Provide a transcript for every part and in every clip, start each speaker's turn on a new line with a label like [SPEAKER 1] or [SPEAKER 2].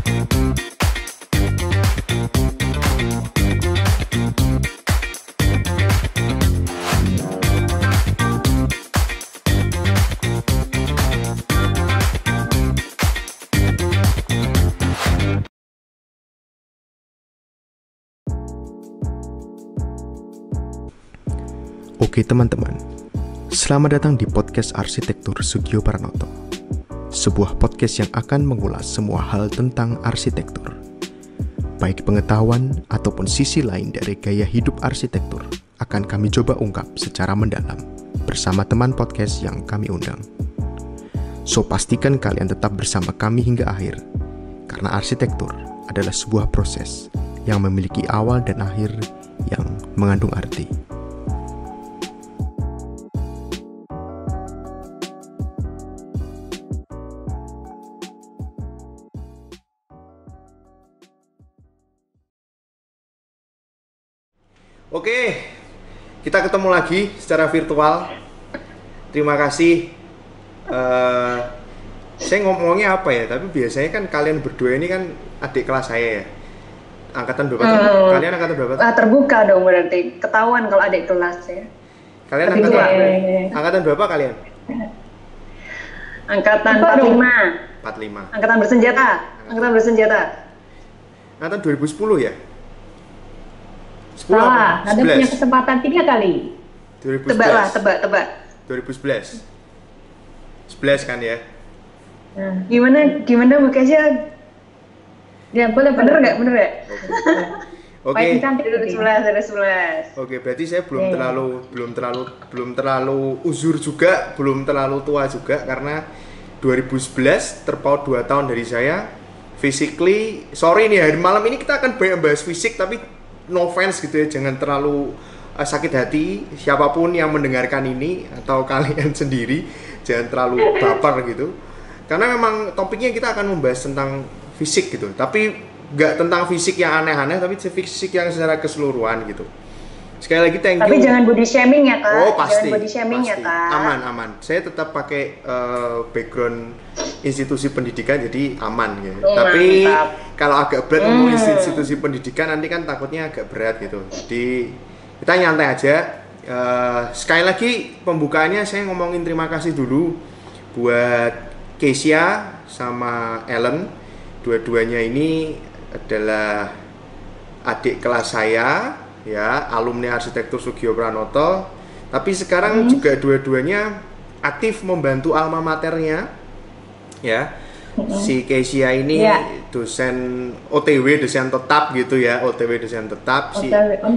[SPEAKER 1] Oke teman-teman, selamat datang di podcast Arsitektur Sugio Pranoto. Sebuah podcast yang akan mengulas semua hal tentang arsitektur, baik pengetahuan ataupun sisi lain dari gaya hidup arsitektur akan kami coba ungkap secara mendalam bersama teman podcast yang kami undang. So pastikan kalian tetap bersama kami hingga akhir, karena arsitektur adalah sebuah proses yang memiliki awal dan akhir yang mengandung arti.
[SPEAKER 2] Oke, kita ketemu lagi secara virtual. Terima kasih. Saya ngomongnya apa ya? Tapi biasanya kan kalian berdua ini kan adik kelas saya ya. Angkatan berapa? Kalian angkatan berapa?
[SPEAKER 3] Terbuka dong berarti. Ketahuan kalau adik kelas ya.
[SPEAKER 2] Kalian angkatan berapa kalian?
[SPEAKER 3] Angkatan 45.
[SPEAKER 2] 45.
[SPEAKER 3] Angkatan bersenjata.
[SPEAKER 2] Angkatan 2010 ya? 10
[SPEAKER 4] Salah,
[SPEAKER 2] apa?
[SPEAKER 4] Anda punya kesempatan 3 kali.
[SPEAKER 2] 2011.
[SPEAKER 3] Tebak.
[SPEAKER 2] 2011. 11 kan ya?
[SPEAKER 3] Nah, gimana Bu Kesya?
[SPEAKER 4] Ya, boleh.
[SPEAKER 3] Bener nggak?
[SPEAKER 2] Oke.
[SPEAKER 3] Dari 11.
[SPEAKER 2] Oke, berarti saya belum terlalu uzur juga, belum terlalu tua juga karena 2011 terpaut 2 tahun dari saya. Physically, sorry nih hari malam ini kita akan banyak bahas fisik tapi no offense gitu ya, jangan terlalu sakit hati siapapun yang mendengarkan ini atau kalian sendiri, jangan terlalu baper gitu. Karena memang topiknya kita akan membahas tentang fisik gitu, tapi nggak tentang fisik yang aneh-aneh, tapi fisik yang secara keseluruhan gitu. Sekali lagi thank you.
[SPEAKER 3] Tapi jangan body shaming ya Kak.
[SPEAKER 2] Oh pasti.
[SPEAKER 3] Jangan body shaming
[SPEAKER 2] pasti.
[SPEAKER 3] ya Kak.
[SPEAKER 2] Aman. Saya tetap pakai background institusi pendidikan jadi aman gitu.
[SPEAKER 3] Oh,
[SPEAKER 2] tapi
[SPEAKER 3] mantap.
[SPEAKER 2] kalau agak berat ngomong institusi pendidikan nanti kan takutnya agak berat gitu. Jadi kita nyantai aja. Sekali lagi pembukaannya saya ngomongin terima kasih dulu buat Kesya sama Ellen. Dua-duanya ini adalah adik kelas saya, ya, alumni Arsitektur Sugio Pranoto. Tapi sekarang juga dua-duanya aktif membantu alma maternya, ya. Si Kesya ini dosen OTW, dosen tetap gitu ya, OTW dosen tetap. Si
[SPEAKER 4] On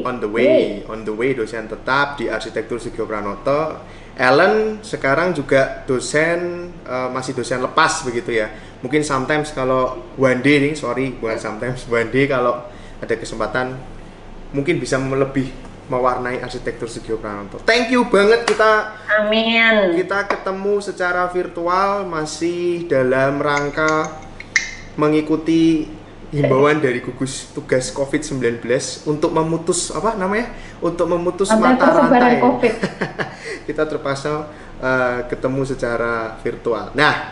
[SPEAKER 4] the way
[SPEAKER 2] dosen tetap di Arsitektur Sugio Pranoto. Ellen sekarang juga dosen, masih dosen lepas begitu ya. Mungkin sometimes kalau one day nih, one day kalau ada kesempatan mungkin bisa lebih mewarnai Arsitektur Sugio Pranoto. Thank you banget
[SPEAKER 3] Amin.
[SPEAKER 2] kita ketemu secara virtual masih dalam rangka mengikuti himbauan dari gugus tugas COVID-19 untuk memutus mata rantai.
[SPEAKER 4] COVID.
[SPEAKER 2] Kita terpaksa ketemu secara virtual. Nah,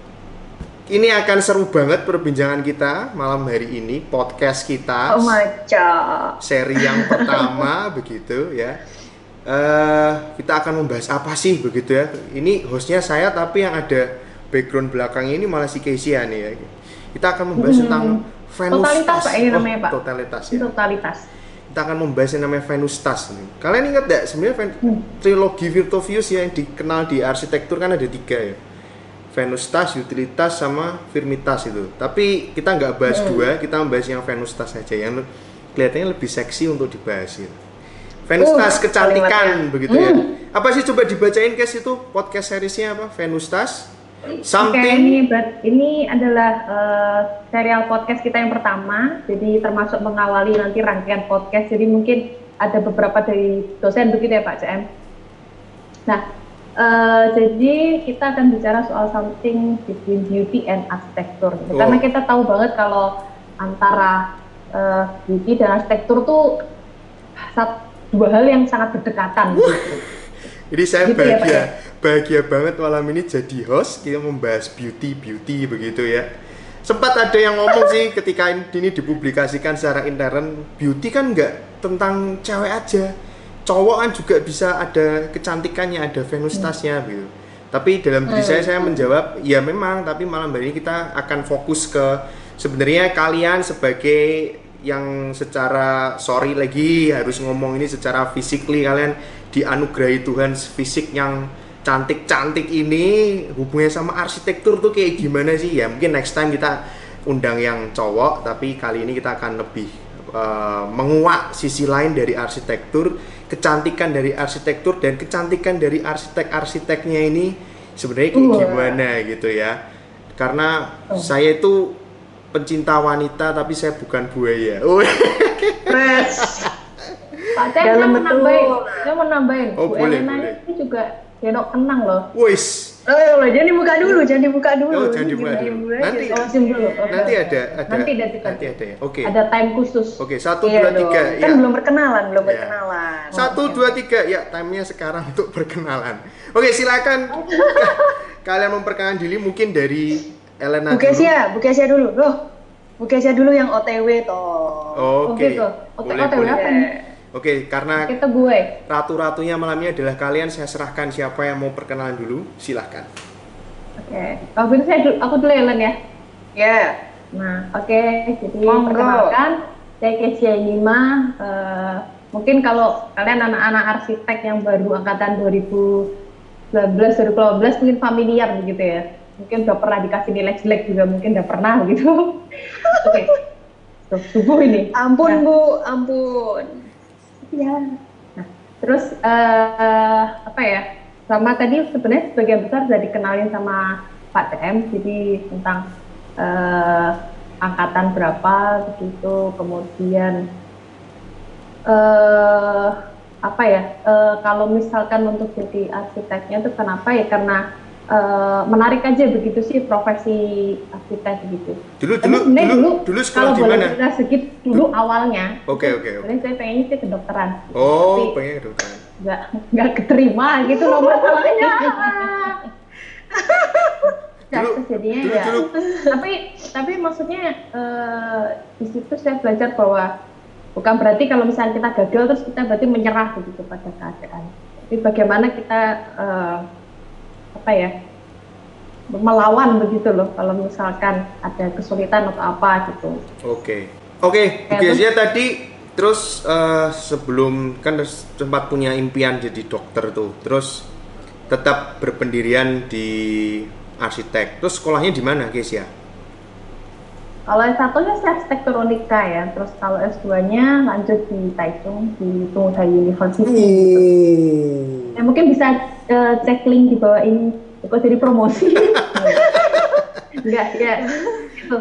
[SPEAKER 2] ini akan seru banget perbincangan kita malam hari ini, podcast kita.
[SPEAKER 3] Oh my God.
[SPEAKER 2] Seri yang pertama begitu ya. Kita akan membahas apa sih begitu ya. Ini hostnya saya tapi yang ada background belakangnya ini malah si Kesya nih ya. Kita akan membahas tentang Venus
[SPEAKER 4] Totalitas Pak ini namanya Pak.
[SPEAKER 2] Totalitas ya.
[SPEAKER 4] Totalitas.
[SPEAKER 2] Kita akan membahas yang namanya Venustas nih. Kalian ingat nggak sebenarnya trilogi Virtuvius yang dikenal di arsitektur kan ada 3 ya. Venustas, Utilitas, sama Firmitas itu. Tapi kita nggak bahas 2, kita membahas yang Venustas saja yang kelihatannya lebih seksi untuk dibahas gitu. Venustas kecantikan begitu ya. Apa sih coba dibacain guys itu podcast seriesnya apa? Venustas something.
[SPEAKER 4] Ini adalah serial podcast kita yang pertama. Jadi termasuk mengawali nanti rangkaian podcast. Jadi mungkin ada beberapa dari dosen begitu ya Pak CM. Nah, jadi kita akan bicara soal something between beauty and architecture. Karena kita tahu banget kalau antara beauty dan arsitektur tuh dua hal yang sangat berdekatan gitu.
[SPEAKER 2] Jadi saya
[SPEAKER 4] gitu
[SPEAKER 2] bahagia banget malam ini jadi host, kita membahas beauty begitu ya. sempat ada yang ngomong sih ketika ini dipublikasikan secara intern, beauty kan nggak tentang cewek aja, cowok kan juga bisa ada kecantikannya, ada Venus-tasnya gitu. Tapi dalam diri saya menjawab, ya memang, tapi malam hari ini kita akan fokus ke sebenarnya kalian sebagai yang secara sorry lagi harus ngomong ini secara physically, kalian dianugerahi Tuhan fisik yang cantik-cantik ini, hubungannya sama arsitektur tuh kayak gimana sih? Ya mungkin next time kita undang yang cowok, tapi kali ini kita akan lebih menguak sisi lain dari arsitektur, kecantikan dari arsitektur dan kecantikan dari arsitek-arsiteknya ini sebenarnya kayak gimana gitu ya. Karena saya itu pencinta wanita tapi saya bukan buaya.
[SPEAKER 4] Pak Cem, saya mau nambahin.
[SPEAKER 2] Oh,
[SPEAKER 4] Bu
[SPEAKER 2] boleh,
[SPEAKER 4] Elena
[SPEAKER 2] boleh.
[SPEAKER 4] ini juga Denok kenang loh.
[SPEAKER 2] Wis.
[SPEAKER 3] Jangan dibuka dulu, jangan dibuka dulu.
[SPEAKER 2] Oh, jangan dibuka dulu. Nanti
[SPEAKER 4] Dulu.
[SPEAKER 2] nanti ada.
[SPEAKER 4] Nanti
[SPEAKER 2] ya. Oke.
[SPEAKER 4] Ada time khusus.
[SPEAKER 2] Oke, 1 2 3
[SPEAKER 3] Kan
[SPEAKER 2] ya.
[SPEAKER 3] belum perkenalan.
[SPEAKER 2] 1 2 3 ya, time-nya sekarang untuk perkenalan. Oke, silakan. Kalian memperkenalkan diri mungkin dari Elena
[SPEAKER 3] Bu Kesia dulu. Loh, Bu Kesia dulu yang OTW toh.
[SPEAKER 2] Oke.
[SPEAKER 4] Gitu.
[SPEAKER 2] Boleh,
[SPEAKER 4] OTW
[SPEAKER 2] boleh.
[SPEAKER 4] apa nih?
[SPEAKER 2] Oke, karena
[SPEAKER 4] Kita gue.
[SPEAKER 2] ratu-ratunya malam ini adalah kalian, saya serahkan siapa yang mau perkenalan dulu, silahkan.
[SPEAKER 4] Oke. Kalau gitu aku dulu ya, Len ya.
[SPEAKER 3] Ya.
[SPEAKER 4] Nah, oke. Jadi
[SPEAKER 3] Monggo.
[SPEAKER 4] perkenalkan, saya Kesia Yima. Mungkin kalau kalian anak-anak arsitek yang baru angkatan 2019 mungkin familiar begitu ya. Mungkin udah pernah dikasih nilai jelek juga, mungkin udah pernah begitu. Oke. Subuh ini.
[SPEAKER 3] Ampun
[SPEAKER 4] Nah.
[SPEAKER 3] Bu, ampun.
[SPEAKER 4] Ya. Nah, terus apa ya? Sama tadi sebenarnya sebagian besar sudah dikenalin sama Pak TM, jadi tentang angkatan berapa begitu, kemudian apa ya? Kalau misalkan untuk jadi arsiteknya itu kenapa ya? Karena menarik aja begitu sih profesi arsitek gitu.
[SPEAKER 2] Dulu sekolah di mana?
[SPEAKER 4] Kalau boleh sedikit dulu awalnya.
[SPEAKER 2] Oke.
[SPEAKER 4] Sebenarnya saya pengennya sih kedokteran.
[SPEAKER 2] Oh,
[SPEAKER 4] Tapi
[SPEAKER 2] pengen kedokteran.
[SPEAKER 4] nggak keterima gitu loh masalahnya.
[SPEAKER 2] Dulu.
[SPEAKER 4] Tapi maksudnya di situ saya belajar bahwa bukan berarti kalau misalnya kita gagal terus kita berarti menyerah begitu pada keadaan. Tapi bagaimana kita melawan begitu loh kalau misalkan ada kesulitan atau apa gitu.
[SPEAKER 2] Oke, Kesia tadi terus sebelum kan sempat punya impian jadi dokter tuh, terus tetap berpendirian di arsitek. Terus sekolahnya di mana, Kesia?
[SPEAKER 4] Kalau S1-nya saya arsitekturonika ya, terus kalau S2-nya lanjut di Taichung di Tsinghua University. Gitu. Ya, mungkin bisa cek link di bawah ini, kok jadi promosi. Enggak ya, gitu.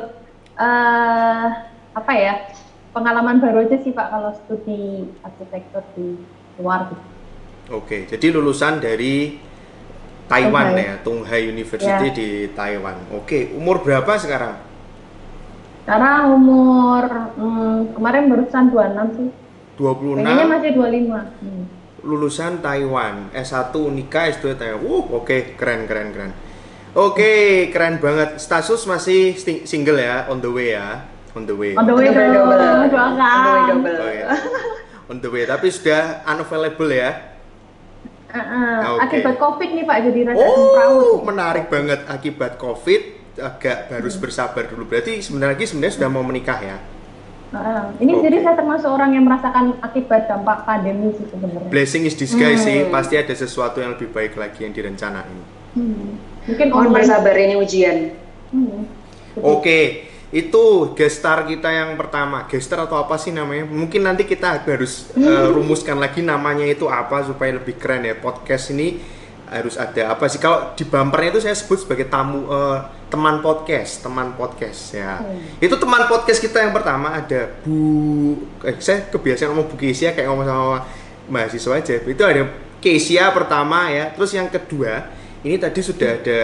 [SPEAKER 4] Apa ya? Pengalaman baru aja sih Pak kalau studi arsitektur di luar gitu.
[SPEAKER 2] Oke, jadi lulusan dari Taiwan
[SPEAKER 4] Tsinghua.
[SPEAKER 2] ya, Tsinghua University di Taiwan. Oke, umur berapa sekarang?
[SPEAKER 4] Sekarang umur kemarin barusan 26 sih.
[SPEAKER 2] 26.
[SPEAKER 4] Kayaknya masih 25.
[SPEAKER 2] Lulusan Taiwan, S1 Unika, S2 Taiwan. Oke, keren. Oke, keren banget. Status masih single ya, on the way ya. On the way
[SPEAKER 3] double.
[SPEAKER 4] Doakan.
[SPEAKER 2] Oh, ya. On the way, tapi sudah unavailable ya. Oke.
[SPEAKER 4] Akibat COVID nih Pak, jadi rada semrawut.
[SPEAKER 2] Menarik banget. Akibat COVID agak harus bersabar dulu. Berarti sebenarnya sudah mau menikah ya.
[SPEAKER 4] Ini
[SPEAKER 2] Oke.
[SPEAKER 4] jadi saya termasuk orang yang merasakan akibat dampak pandemi sih sebenarnya.
[SPEAKER 2] Blessing is disguise sih. Pasti ada sesuatu yang lebih baik lagi yang direncanain.
[SPEAKER 4] Mungkin
[SPEAKER 3] Mohon
[SPEAKER 4] online.
[SPEAKER 3] bersabar, ini ujian.
[SPEAKER 2] Oke, itu gestar kita yang pertama. Gestar atau apa sih namanya? Mungkin nanti kita harus rumuskan lagi namanya itu apa supaya lebih keren ya. Podcast ini harus ada apa sih? Kalau di bumpernya itu saya sebut sebagai teman podcast ya. Itu teman podcast kita yang pertama ada saya kebiasaan ngomong Bu Kesia kayak ngomong sama mahasiswa aja. Itu ada Kesia pertama ya. Terus yang kedua, ini tadi sudah ada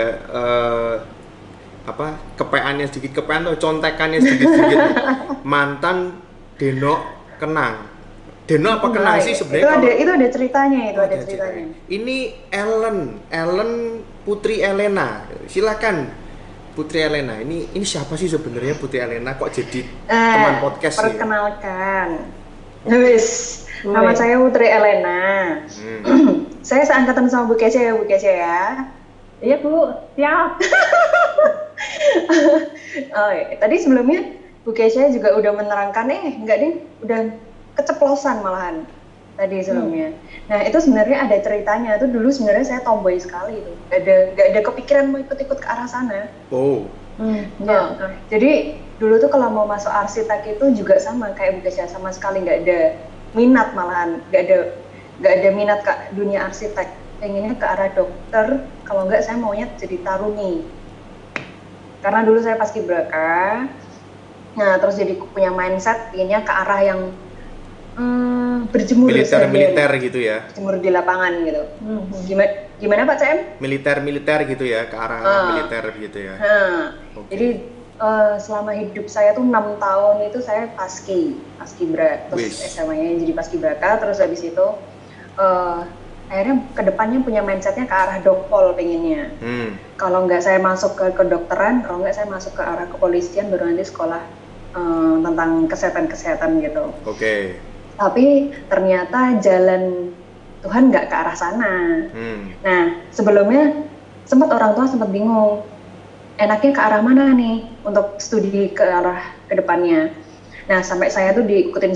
[SPEAKER 2] kepeannya sedikit, atau contekannya sedikit mantan Denok Kenang. Denok apa Kenang sih sebenarnya?
[SPEAKER 3] Itu ada ceritanya,
[SPEAKER 2] Ini Ellen Putri Elena. Silakan Putri Elena, ini siapa sih sebenarnya Putri Elena? Kok jadi teman podcast nih?
[SPEAKER 3] Perkenalkan. Wis, nama saya Putri Elena. Saya seangkatan sama Bu Kesha ya.
[SPEAKER 4] Iya Bu, siap.
[SPEAKER 3] Oh, iya. Tadi sebelumnya Bu Kesha juga udah menerangkan, enggak deh, udah keceplosan malahan tadi sebelumnya. Nah itu sebenarnya ada ceritanya. Itu dulu sebenarnya saya tomboy sekali itu, gak ada kepikiran mau ikut-ikut ke arah sana.
[SPEAKER 2] Oh.
[SPEAKER 3] Ya. Jadi dulu tuh kalau mau masuk arsitek itu juga sama kayak Bu Kesha, sama sekali nggak ada minat, malahan nggak ada minat ke dunia arsitek. Pengennya ke arah dokter, kalau nggak saya maunya jadi taruni. Karena dulu saya paskibraka, nah terus jadi punya mindset pengennya ke arah yang berjemur
[SPEAKER 2] militer gitu ya,
[SPEAKER 3] berjemur di lapangan gitu. Gimana Pak CM?
[SPEAKER 2] Militer gitu ya, ke arah militer gitu ya. Okay.
[SPEAKER 3] Jadi selama hidup saya tuh 6 tahun itu saya paskibra, terus SMA-nya jadi paskibraka, terus habis itu akhirnya kedepannya punya mindsetnya ke arah dokpol pengennya. Kalau nggak saya masuk ke kedokteran, kalau nggak saya masuk ke arah kepolisian, baru nanti sekolah tentang kesehatan gitu.
[SPEAKER 2] Oke.
[SPEAKER 3] Tapi ternyata jalan Tuhan nggak ke arah sana. Nah sebelumnya orang tua sempat bingung, enaknya ke arah mana nih untuk studi ke arah kedepannya. Nah sampai saya tuh diikutin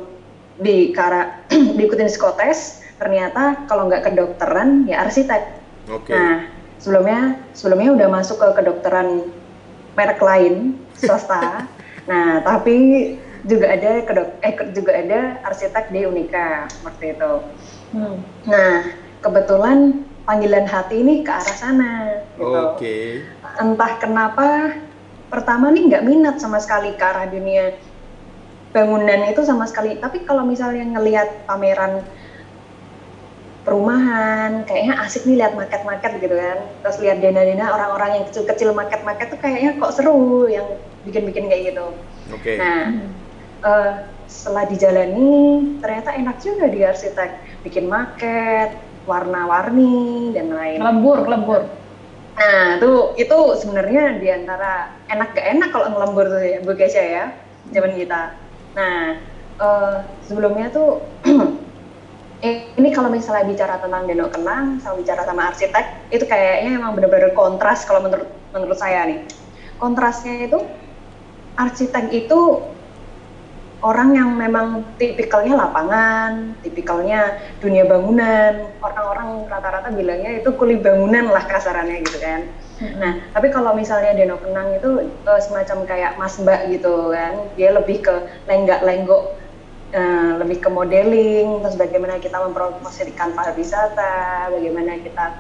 [SPEAKER 3] diikutin psikotes. Ternyata kalau nggak kedokteran ya arsitek.
[SPEAKER 2] Okay.
[SPEAKER 3] Nah sebelumnya udah masuk ke kedokteran merek lain swasta. Nah tapi juga ada arsitek di Unika seperti itu. Nah kebetulan panggilan hati ini ke arah sana. Gitu.
[SPEAKER 2] Okay.
[SPEAKER 3] Entah kenapa pertama nih nggak minat sama sekali ke arah dunia bangunan itu sama sekali. Tapi kalau misalnya ngelihat pameran perumahan, kayaknya asik nih lihat market gitu kan. Terus lihat dena-dena orang-orang yang kecil-kecil market tuh kayaknya kok seru yang bikin-bikin kayak gitu.
[SPEAKER 2] Okay.
[SPEAKER 3] Nah, setelah dijalani ternyata enak juga di arsitek, bikin market, warna-warni dan lain.
[SPEAKER 4] Kelembur.
[SPEAKER 3] Nah, itu sebenarnya diantara enak gak enak kalau ngelembur tuh ya, Bu Kesha ya, zaman kita. Nah, sebelumnya tuh ini kalau misalnya bicara tentang Danau Kenang, sama bicara sama arsitek, itu kayaknya emang benar-benar kontras kalau menurut saya nih. Kontrasnya itu, arsitek itu orang yang memang tipikalnya lapangan, tipikalnya dunia bangunan. Orang-orang rata-rata bilangnya itu kuli bangunan lah kasarannya gitu kan. Nah, tapi kalau misalnya Danau Kenang itu semacam kayak Mas Mbak gitu kan, dia lebih ke lenggak-lenggok, lebih ke modeling, terus bagaimana kita mempromosikan pariwisata, bagaimana kita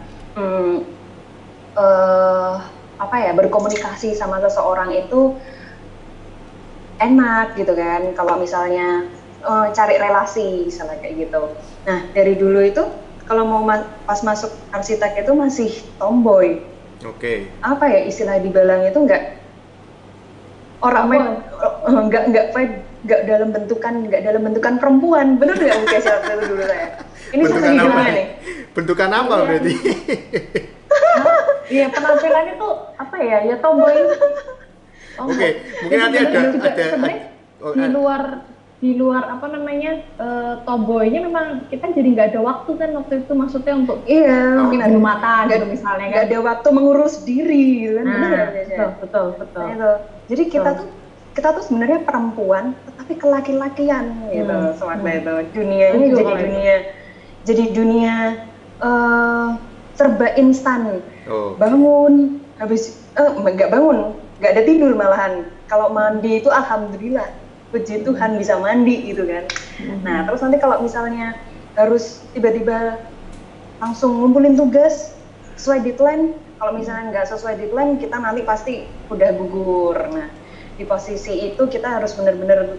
[SPEAKER 3] berkomunikasi sama seseorang itu enak gitu kan. Kalau misalnya cari relasi misalnya kayak gitu. Nah dari dulu itu kalau mau pas masuk arsitek itu masih tomboy.
[SPEAKER 2] Oke.
[SPEAKER 3] Apa ya istilah dibilang itu nggak dalam bentukan perempuan, bener nggak Bu Kesha waktu itu dulu saya? Ini
[SPEAKER 2] bentukan
[SPEAKER 3] seperti
[SPEAKER 2] apa
[SPEAKER 3] gimana nih?
[SPEAKER 2] Bentukan apa berarti?
[SPEAKER 4] Iya penampilannya tuh apa ya? Ya tomboy.
[SPEAKER 2] Oke, mungkin nanti ada
[SPEAKER 4] di luar apa namanya tomboynya memang kita jadi nggak ada waktu kan waktu itu maksudnya untuk adu mata gitu misalnya kan.
[SPEAKER 3] Nggak ada waktu mengurus diri gitu kan, bener nggak Bu Kesha?
[SPEAKER 4] Betul.
[SPEAKER 3] Nah, itu. Jadi kita tuh sebenarnya perempuan tetapi kelaki-lakian gitu sewaktu itu. Dunianya jadi dunia serba instan. Bangun habis nggak bangun, nggak ada tidur malahan. Kalau mandi itu alhamdulillah, puji Tuhan bisa mandi gitu kan. Nah terus nanti kalau misalnya harus tiba-tiba langsung ngumpulin tugas sesuai deadline, kalau misalnya nggak sesuai deadline kita nanti pasti udah gugur. Nah di posisi itu kita harus benar-benar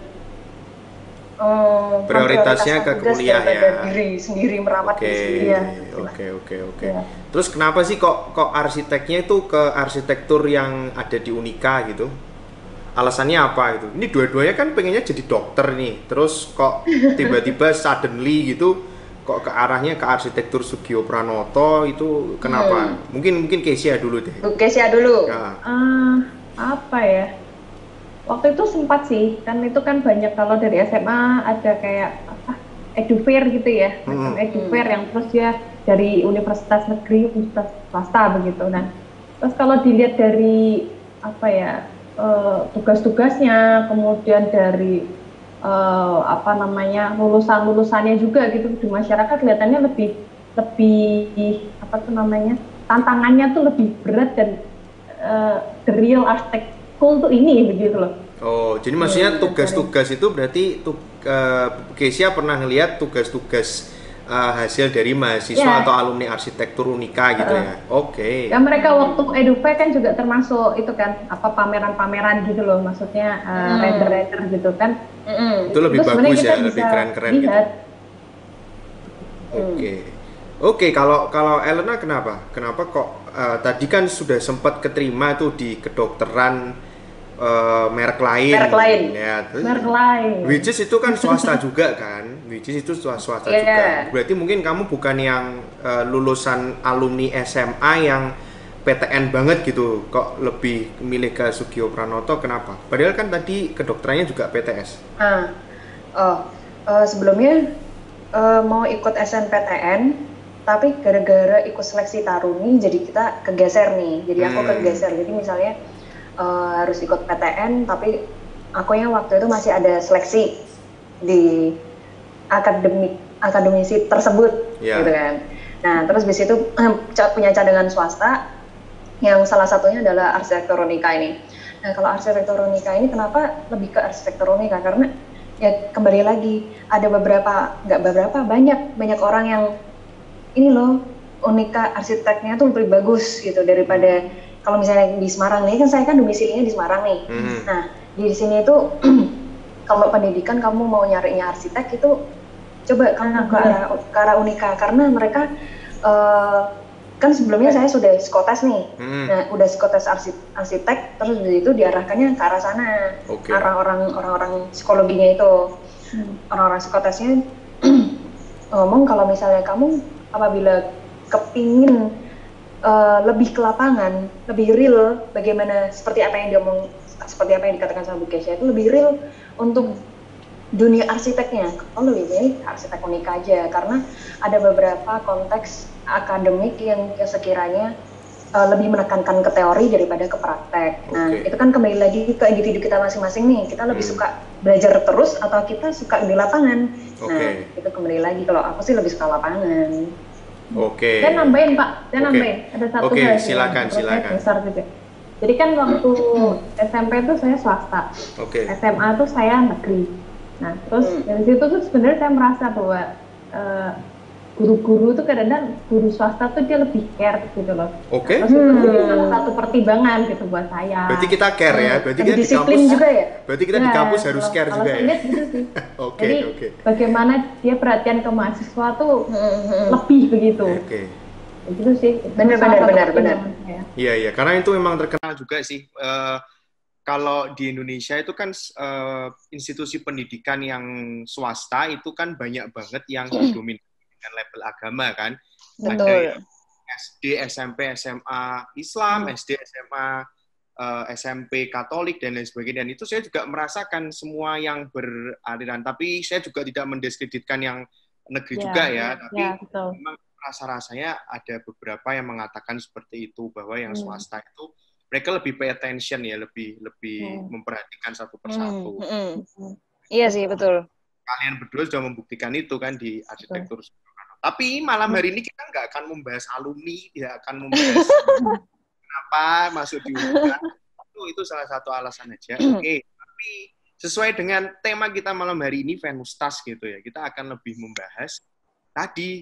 [SPEAKER 2] prioritasnya ke kuliah ya,
[SPEAKER 3] diri sendiri, merawat diri sendiri ya.
[SPEAKER 2] Oke. Terus kenapa sih kok arsiteknya itu ke arsitektur yang ada di Unika gitu? Alasannya apa gitu? Ini dua-duanya kan pengennya jadi dokter nih, terus kok tiba-tiba suddenly gitu kok ke arahnya ke arsitektur Sugio Pranoto itu kenapa? Mungkin Kesia dulu deh.
[SPEAKER 3] Bu Kesia dulu.
[SPEAKER 2] Ya.
[SPEAKER 4] Apa ya? Waktu itu sempat sih, kan itu kan banyak kalau dari SMA ada kayak apa edufair gitu ya, macam edufair yang terus dia dari universitas negeri, universitas swasta begitu. Nah, terus kalau dilihat dari apa ya tugas-tugasnya, kemudian dari apa namanya lulusannya juga gitu di masyarakat kelihatannya lebih apa tuh namanya tantangannya tuh lebih berat dan the real architect school tuh ini begitu loh.
[SPEAKER 2] Oh, jadi maksudnya tugas-tugas itu berarti Kesia pernah ngelihat tugas-tugas hasil dari mahasiswa atau alumni arsitektur Unika gitu ya. Oke.
[SPEAKER 4] Ya mereka waktu Edufe kan juga termasuk itu kan apa pameran-pameran gitu loh, maksudnya render-render gitu kan.
[SPEAKER 2] Itu lebih bagus ya, lebih keren-keren gitu. Oke, kalau Elena kenapa? Kenapa kok tadi kan sudah sempat keterima tuh di kedokteran merek lain. Ya,
[SPEAKER 4] merek lain.
[SPEAKER 2] Which is itu kan swasta juga kan? Which is itu swasta juga. Berarti mungkin kamu bukan yang lulusan alumni SMA yang PTN banget gitu. Kok lebih milih ke Sugio Pranoto kenapa? Padahal kan tadi kedokterannya juga PTS.
[SPEAKER 3] Sebelumnya mau ikut SNPTN, tapi gara-gara ikut seleksi Taruni jadi kita kegeser nih. Jadi aku kegeser. Jadi misalnya harus ikut PTN, tapi aku yang waktu itu masih ada seleksi di akademisi tersebut, gitu kan. Nah, terus bis itu punya cadangan swasta, yang salah satunya adalah arsitektur Unika ini. Nah, kalau arsitektur Unika ini kenapa lebih ke arsitektur Unika? Karena ya kembali lagi ada banyak orang yang ini loh Unika arsiteknya tuh lebih bagus gitu daripada kalau misalnya di Semarang nih, kan saya kan domisilinya di Semarang nih. Nah, di sini itu kalau pendidikan kamu mau nyarinya arsitek itu coba kan ke arah Unika, karena mereka kan sebelumnya saya sudah psikotes nih. Nah, udah psikotes arsitek, terus dari itu diarahkannya ke arah sana. Orang-orang psikologinya itu. Orang-orang psikotesnya ngomong kalau misalnya kamu apabila kepingin lebih ke lapangan, lebih real, bagaimana seperti apa yang dikatakan sama Bu Kesia itu lebih real untuk dunia arsiteknya. Kalau lebih baik arsitek Unika aja, karena ada beberapa konteks akademik yang sekiranya lebih menekankan ke teori daripada ke praktek. Nah, itu kan kembali lagi ke individu kita masing-masing nih. Kita lebih suka belajar terus atau kita suka di lapangan. Nah, itu kembali lagi. Kalau aku sih lebih suka lapangan.
[SPEAKER 4] Saya nambahin Pak, ada satu hal
[SPEAKER 2] silakan.
[SPEAKER 4] besar juga. Jadi kan waktu SMP tuh saya swasta, SMA tuh saya negeri. Nah terus dari situ tuh sebenarnya saya merasa bahwa guru-guru tuh kadang-kadang guru swasta tuh dia lebih care gitu loh. Terus itu jadi salah satu pertimbangan gitu buat saya.
[SPEAKER 2] Berarti kita care ya, berarti kita
[SPEAKER 3] disiplin di kampus juga ya.
[SPEAKER 2] Berarti kita di kampus harus care juga ya.
[SPEAKER 4] Gitu sih. Jadi bagaimana dia perhatian ke mahasiswa tuh lebih begitu. Gitu sih.
[SPEAKER 3] Benar.
[SPEAKER 2] Iya, karena itu memang terkenal juga sih. Kalau di Indonesia itu kan institusi pendidikan yang swasta itu kan banyak banget yang didominasi dengan label agama kan.
[SPEAKER 3] Betul.
[SPEAKER 2] Ada yang SD, SMP, SMA Islam, SD, SMA, SMP Katolik dan lain sebagainya. Dan itu saya juga merasakan semua yang beraliran. Tapi saya juga tidak mendiskreditkan yang negeri juga ya. Tapi memang rasa-rasanya ada beberapa yang mengatakan seperti itu, bahwa yang swasta itu mereka lebih pay attention ya, lebih memperhatikan satu persatu.
[SPEAKER 3] Iya sih, betul.
[SPEAKER 2] Kalian berdua sudah membuktikan itu kan di arsitektur. Tapi malam hari ini kita nggak akan membahas alumni, tidak akan membahas kenapa masuk di Unika. Itu salah satu alasan aja. Tapi sesuai dengan tema kita malam hari ini, Venustas gitu ya, kita akan lebih membahas tadi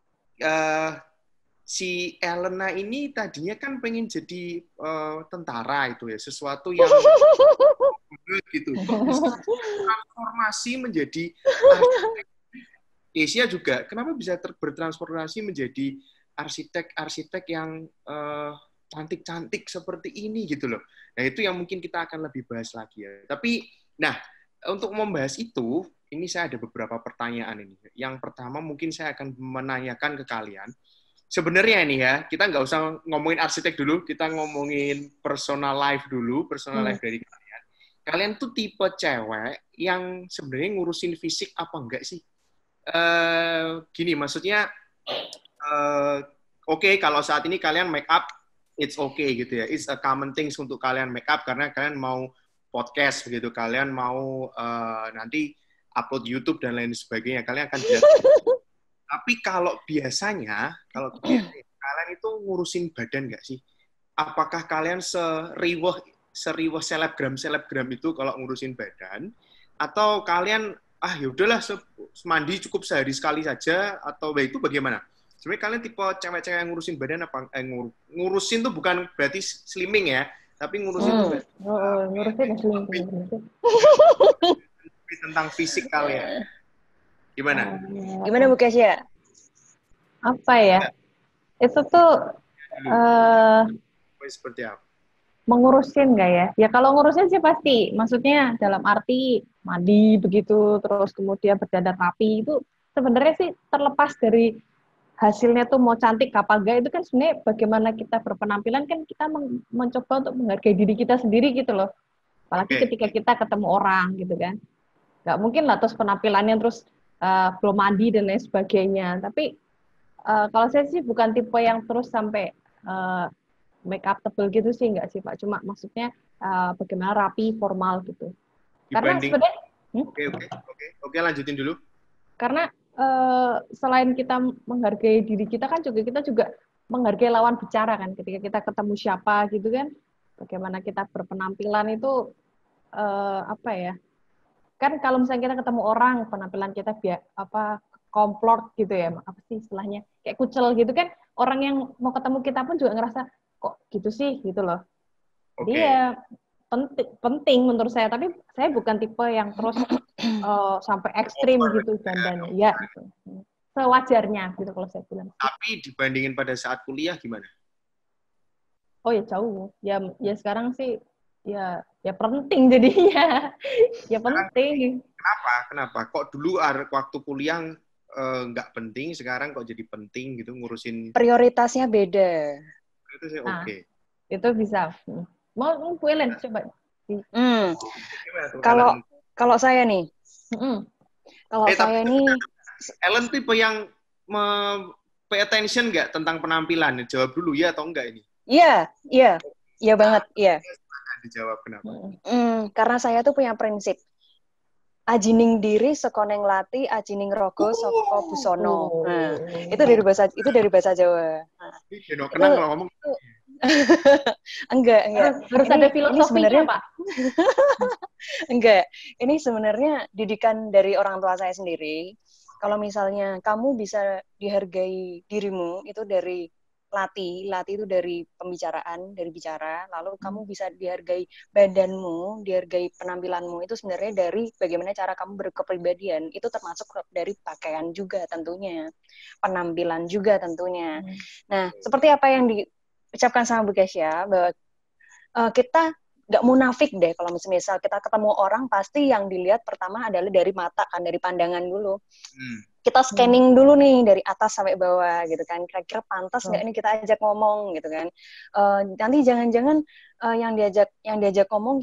[SPEAKER 2] si Elena ini tadinya kan pengen jadi tentara itu ya, sesuatu yang gitu. Transformasi menjadi arsitek. Asia juga, kenapa bisa bertransformasi menjadi arsitek yang cantik-cantik seperti ini gitu loh. Nah itu yang mungkin kita akan lebih bahas lagi ya. Tapi, nah untuk membahas itu ini saya ada beberapa pertanyaan ini. Yang pertama mungkin saya akan menanyakan ke kalian. Sebenarnya ini ya, kita nggak usah ngomongin arsitek dulu, kita ngomongin personal life dulu, personal life dari kalian. Kalian tuh tipe cewek yang sebenarnya ngurusin fisik apa enggak sih? Gini, maksudnya, oke, kalau saat ini kalian make up, it's okay gitu ya. It's a common things untuk kalian make up karena kalian mau podcast begitu, kalian mau nanti upload YouTube dan lain sebagainya, kalian akan lihat. Tapi kalau biasanya kalian itu ngurusin badan nggak sih? Apakah kalian seriweh selebgram itu kalau ngurusin badan? Atau kalian, yaudahlah, mandi cukup sehari sekali saja? Atau itu bagaimana? Sebenarnya kalian tipe cewek-cewek yang ngurusin badan apa? Ngurusin tuh bukan berarti slimming ya, tapi ngurusin tuh
[SPEAKER 4] ngurusin slimming.
[SPEAKER 2] Tentang fisik kalian. Gimana?
[SPEAKER 3] Gimana Bu Kesya?
[SPEAKER 4] Apa ya? Itu tuh
[SPEAKER 2] seperti apa?
[SPEAKER 4] mengurusin nggak ya? Ya kalau ngurusin sih pasti. Maksudnya dalam arti mandi begitu, terus kemudian berdandan rapi itu sebenarnya sih terlepas dari hasilnya tuh mau cantik apa enggak, itu kan sebenarnya bagaimana kita berpenampilan kan kita mencoba untuk menghargai diri kita sendiri gitu loh. Apalagi ketika kita ketemu orang gitu kan. Nggak mungkin lah terus penampilannya terus belum mandi dan lain sebagainya. Tapi kalau saya sih bukan tipe yang terus sampai make up tebel gitu sih, nggak sih Pak. Cuma maksudnya bagaimana rapi, formal gitu. Karena sebenarnya
[SPEAKER 2] Oke, lanjutin dulu.
[SPEAKER 4] Karena selain kita menghargai diri kita kan kita juga menghargai lawan bicara kan. Ketika kita ketemu siapa gitu kan, bagaimana kita berpenampilan itu apa ya? Kan kalau misalnya kita ketemu orang, penampilan kita komplot gitu ya, apa sih istilahnya, kayak kucel gitu kan, orang yang mau ketemu kita pun juga ngerasa kok gitu sih gitu loh. Jadi ya penting menurut saya, tapi saya bukan tipe yang terus sampai ekstrim gitu dandannya, ya gitu. Sewajarnya gitu kalau saya bilang.
[SPEAKER 2] Tapi dibandingin pada saat kuliah gimana?
[SPEAKER 4] Oh ya jauh, ya sekarang sih ya penting jadinya. Ya penting.
[SPEAKER 2] Kenapa? Kok dulu waktu kuliah nggak penting, sekarang kok jadi penting gitu ngurusin?
[SPEAKER 3] Prioritasnya beda.
[SPEAKER 2] Itu sih oke.
[SPEAKER 4] Itu bisa. Mau Bu Ellen coba.
[SPEAKER 3] Kalau saya nih,
[SPEAKER 2] Ellen tipe yang pay attention nggak tentang penampilan? Jawab dulu ya atau enggak ini?
[SPEAKER 3] Iya banget, iya.
[SPEAKER 2] Dijawab kenapa?
[SPEAKER 3] Karena saya tuh punya prinsip. Ajining diri sekoneng lati, ajining rogo soko busono. Nah, itu dari bahasa Jawa.
[SPEAKER 2] Nah, kenang kalau ngomong.
[SPEAKER 3] Enggak.
[SPEAKER 4] Harus ada filosofinya, Pak.
[SPEAKER 3] Enggak. Ini sebenarnya didikan dari orang tua saya sendiri. Kalau misalnya kamu bisa dihargai dirimu itu dari lati itu dari pembicaraan, dari bicara, lalu kamu bisa dihargai badanmu, dihargai penampilanmu, itu sebenarnya dari bagaimana cara kamu berkepribadian, itu termasuk dari pakaian juga tentunya, penampilan juga tentunya. Nah, seperti apa yang diucapkan sama Bu Kesya, bahwa kita nggak munafik deh, kalau misal kita ketemu orang, pasti yang dilihat pertama adalah dari mata kan, dari pandangan dulu. Kita scanning dulu nih dari atas sampai bawah gitu kan, kira-kira pantas nggak ini kita ajak ngomong gitu kan. Nanti jangan-jangan yang diajak ngomong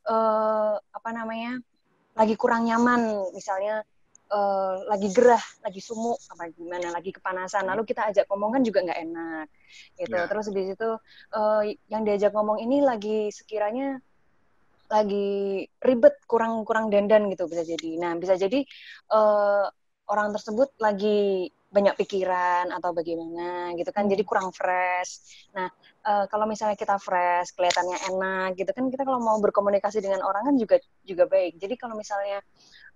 [SPEAKER 3] lagi kurang nyaman, misalnya lagi gerah, lagi sumuk, apa gimana, lagi kepanasan, lalu kita ajak ngomong kan juga nggak enak gitu. Terus di situ yang diajak ngomong ini lagi sekiranya lagi ribet, kurang dandan gitu bisa jadi. Nah, bisa jadi orang tersebut lagi banyak pikiran atau bagaimana gitu kan, jadi kurang fresh. Nah, kalau misalnya kita fresh, kelihatannya enak gitu kan, kita kalau mau berkomunikasi dengan orang kan juga baik. Jadi kalau misalnya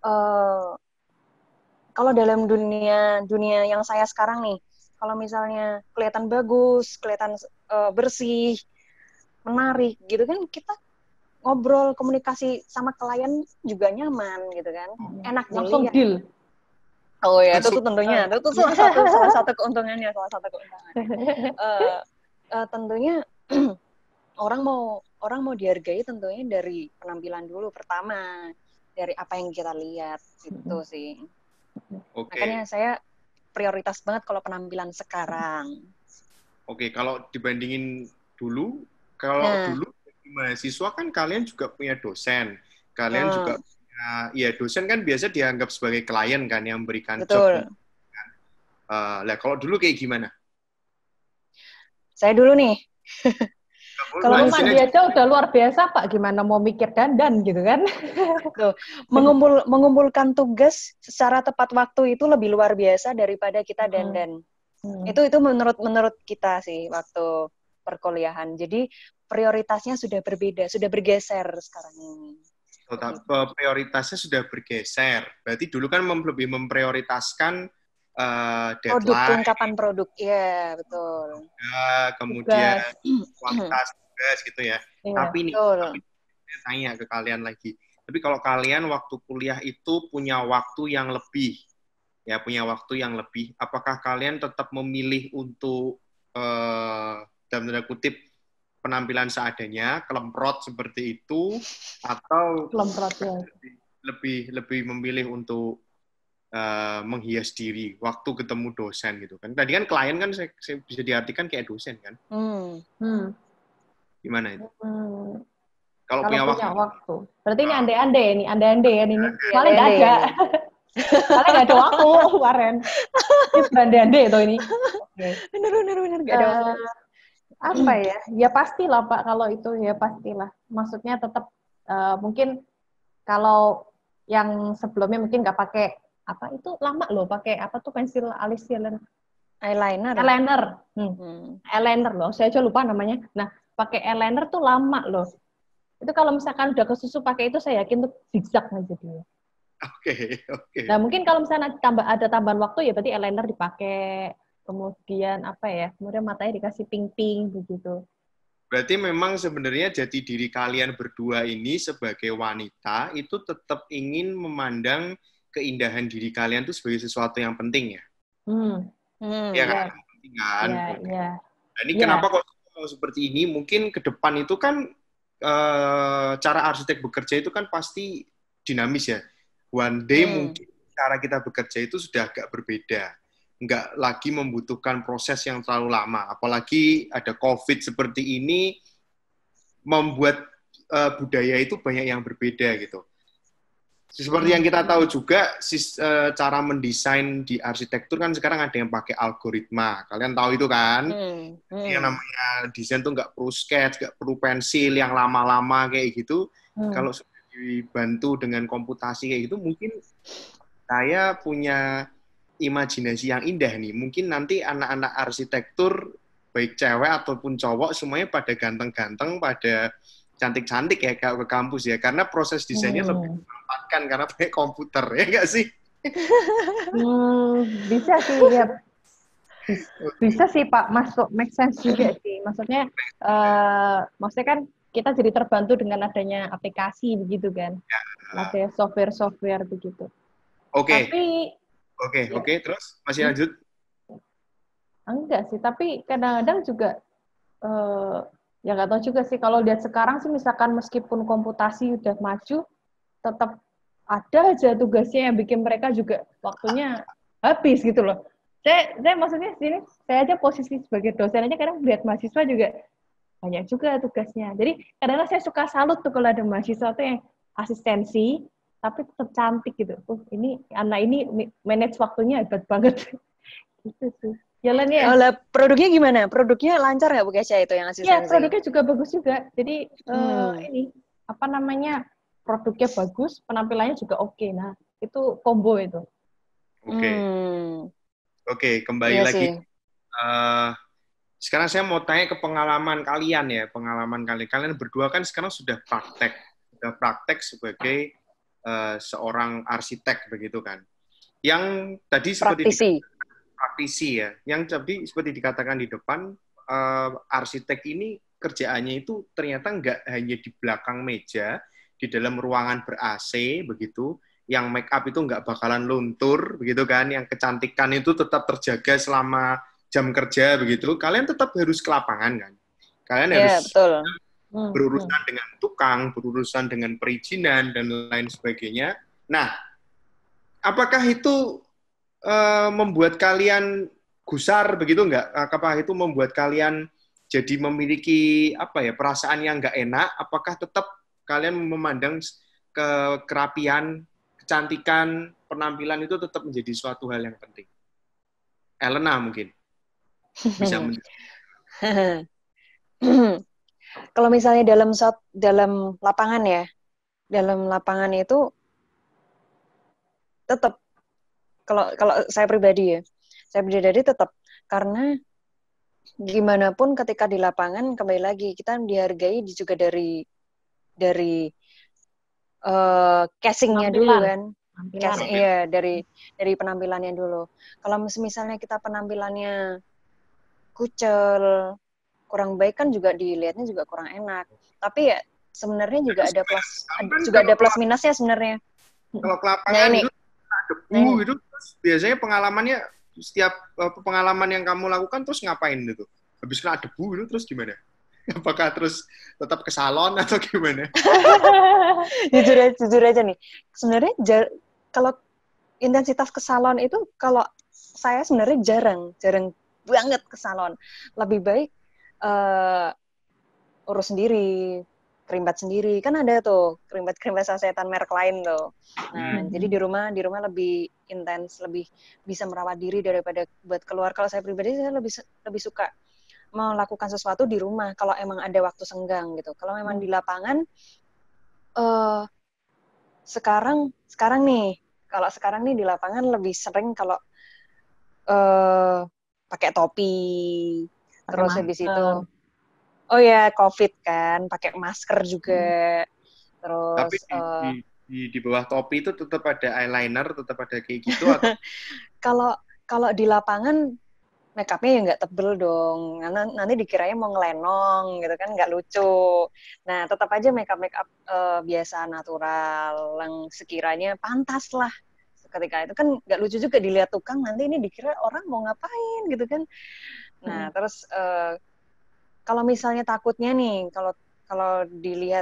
[SPEAKER 3] kalau dalam dunia yang saya sekarang nih, kalau misalnya kelihatan bagus, kelihatan bersih, menarik gitu kan, kita ngobrol, komunikasi sama klien juga nyaman gitu kan, enak
[SPEAKER 4] langsung deal.
[SPEAKER 3] Oh ya, itu tentunya, itu salah satu keuntungannya, tentunya orang mau dihargai tentunya dari penampilan dulu pertama. dari apa yang kita lihat gitu sih.
[SPEAKER 2] Oke.
[SPEAKER 3] Makanya saya prioritas banget kalau penampilan sekarang.
[SPEAKER 2] Oke, kalau dibandingin dulu, kalau
[SPEAKER 3] Nah.
[SPEAKER 2] dulu mahasiswa kan kalian juga punya dosen. Kalian juga punya, ya dosen kan biasa dianggap sebagai klien kan yang memberikan
[SPEAKER 3] Betul.
[SPEAKER 2] job. Lah kalau dulu kayak gimana?
[SPEAKER 3] Saya dulu nih.
[SPEAKER 4] Kalau mandi aja udah luar biasa, Pak. Gimana mau mikir dandan gitu kan?
[SPEAKER 3] Tuh, mengumpulkan tugas secara tepat waktu itu lebih luar biasa daripada kita dandan. Itu menurut kita sih waktu perkuliahan. Jadi prioritasnya sudah berbeda, sudah bergeser sekarang ini.
[SPEAKER 2] Prioritasnya sudah bergeser. Berarti dulu kan lebih memprioritaskan deadline.
[SPEAKER 3] Produk, kelengkapan produk. Iya, betul.
[SPEAKER 2] Kemudian kualitas tugas gitu ya.
[SPEAKER 4] Iya,
[SPEAKER 2] tapi saya tanya ke kalian lagi. Tapi kalau kalian waktu kuliah itu punya waktu yang lebih, apakah kalian tetap memilih untuk dalam tanda kutip penampilan seadanya, kelemprot seperti itu, atau lebih memilih untuk menghias diri waktu ketemu dosen gitu kan? Tadi kan klien kan saya bisa diartikan kayak dosen kan? Gimana itu? Kalau punya waktu.
[SPEAKER 4] Berarti ini andai-andai kan ini. Soalnya nggak ada. Soalnya nggak ada waktu kemarin. Ini berandai-andai itu ini.
[SPEAKER 3] Bener, nggak ada waktu.
[SPEAKER 4] Apa ya? Ya pastilah Pak, kalau itu ya pastilah. Maksudnya tetap mungkin kalau yang sebelumnya mungkin nggak pakai apa itu lama loh, pakai apa tuh pensil alis eyeliner loh, saya aja lupa namanya. Nah, pakai eyeliner tuh lama loh. Itu kalau misalkan udah kesusu pakai itu, saya yakin tuh zigzag aja dia.
[SPEAKER 2] Oke.
[SPEAKER 4] Nah, mungkin kalau misalnya ada tambahan waktu ya berarti eyeliner dipakai, kemudian kemudian matanya dikasih pink begitu.
[SPEAKER 2] Berarti memang sebenarnya jati diri kalian berdua ini sebagai wanita itu tetap ingin memandang keindahan diri kalian itu sebagai sesuatu yang penting ya? Ya kan? Penting kan?
[SPEAKER 4] Iya.
[SPEAKER 2] Nah, ini kenapa kok seperti ini? Mungkin ke depan itu kan cara arsitek bekerja itu kan pasti dinamis ya. One day mungkin cara kita bekerja itu sudah agak berbeda. Nggak lagi membutuhkan proses yang terlalu lama. Apalagi ada COVID seperti ini, membuat budaya itu banyak yang berbeda gitu. Seperti yang kita tahu juga, cara mendesain di arsitektur kan sekarang ada yang pakai algoritma. Kalian tahu itu kan? Yang namanya desain tuh nggak perlu sketch, nggak perlu pensil yang lama-lama kayak gitu. Kalau sudah dibantu dengan komputasi kayak gitu, mungkin saya punya imajinasi yang indah nih. Mungkin nanti anak-anak arsitektur, baik cewek ataupun cowok, semuanya pada ganteng-ganteng, pada cantik-cantik ya ke kampus ya, karena proses desainnya lebih memanfaatkan karena pakai komputer, ya nggak sih?
[SPEAKER 4] Bisa sih ya. Bisa sih Pak, masuk make sense juga sih. Maksudnya kan kita jadi terbantu dengan adanya aplikasi begitu kan. Ada software begitu.
[SPEAKER 2] Oke.
[SPEAKER 4] Tapi
[SPEAKER 2] Oke, terus masih lanjut?
[SPEAKER 4] Enggak sih, tapi kadang-kadang juga ya nggak tahu juga sih, kalau lihat sekarang sih misalkan meskipun komputasi udah maju, tetap ada aja tugasnya yang bikin mereka juga waktunya habis gitu loh. Saya maksudnya sini, saya aja posisi sebagai dosen aja kadang lihat mahasiswa juga banyak juga tugasnya. Jadi kadang-kadang saya suka salut tuh kalau ada mahasiswa tuh yang asistensi, tapi tetap cantik gitu. Ini anak ini manage waktunya hebat banget. Gitu sih. Jalan ya.
[SPEAKER 3] Produknya gimana? Produknya lancar nggak Bu Kesha itu yang asistensi?
[SPEAKER 4] Iya, produknya juga bagus juga. Jadi produknya bagus, penampilannya juga oke. Nah, itu combo itu.
[SPEAKER 2] Oke, kembali lagi. Sekarang saya mau tanya ke pengalaman kalian ya, Kalian berdua kan sekarang sudah praktek sebagai seorang arsitek begitu kan? Yang tadi praktisi ya, yang tadi seperti dikatakan di depan, arsitek ini kerjaannya itu ternyata nggak hanya di belakang meja, di dalam ruangan ber-AC begitu, yang make up itu nggak bakalan luntur begitu kan, yang kecantikan itu tetap terjaga selama jam kerja begitu. Kalian tetap harus ke lapangan kan? Kalian harus berurusan dengan tukang, berurusan dengan perizinan dan lain sebagainya. Nah, apakah itu membuat kalian gusar begitu enggak? Apakah itu membuat kalian jadi memiliki perasaan yang enggak enak? Apakah tetap kalian memandang kerapian, kecantikan, penampilan itu tetap menjadi suatu hal yang penting? Elena mungkin bisa
[SPEAKER 3] Kalau misalnya dalam lapangan itu tetap, kalau saya pribadi tetap, karena gimana pun ketika di lapangan kembali lagi kita dihargai juga dari casingnya dulu kan. Casing, iya, dari penampilannya dulu. Kalau misalnya kita penampilannya kucel, kurang baik kan juga dilihatnya juga kurang enak. Tapi ya sebenarnya juga ada plus minusnya sebenarnya.
[SPEAKER 2] Kalau ke lapangan itu debu gitu, terus biasanya setiap pengalaman yang kamu lakukan terus ngapain itu? Habis kena debu itu terus gimana? Apakah terus tetap ke salon atau gimana?
[SPEAKER 3] jujur aja nih. Sebenarnya kalau intensitas ke salon itu, kalau saya sebenarnya jarang banget ke salon. Lebih baik urus sendiri, kerimbat sendiri. Kan ada tuh kerimbat sasetan merek lain tuh. Nah, jadi di rumah lebih intens, lebih bisa merawat diri daripada buat keluar. Kalau saya pribadi, saya lebih suka melakukan sesuatu di rumah kalau emang ada waktu senggang gitu. Kalau memang di lapangan, sekarang nih di lapangan lebih sering kalau pakai topi, terus habis itu COVID kan, pakai masker juga. Terus
[SPEAKER 2] tapi di bawah topi itu tetap ada eyeliner, tetap ada kayak gitu atau?
[SPEAKER 3] Kalau di lapangan make up-nya ya nggak tebel dong, nanti dikiranya mau ngelenong gitu kan, nggak lucu. Nah, tetap aja make up biasa natural, yang sekiranya pantas lah. Ketika itu kan nggak lucu juga dilihat tukang, nanti ini dikira orang mau ngapain gitu kan. Nah, terus kalau misalnya takutnya nih, kalau dilihat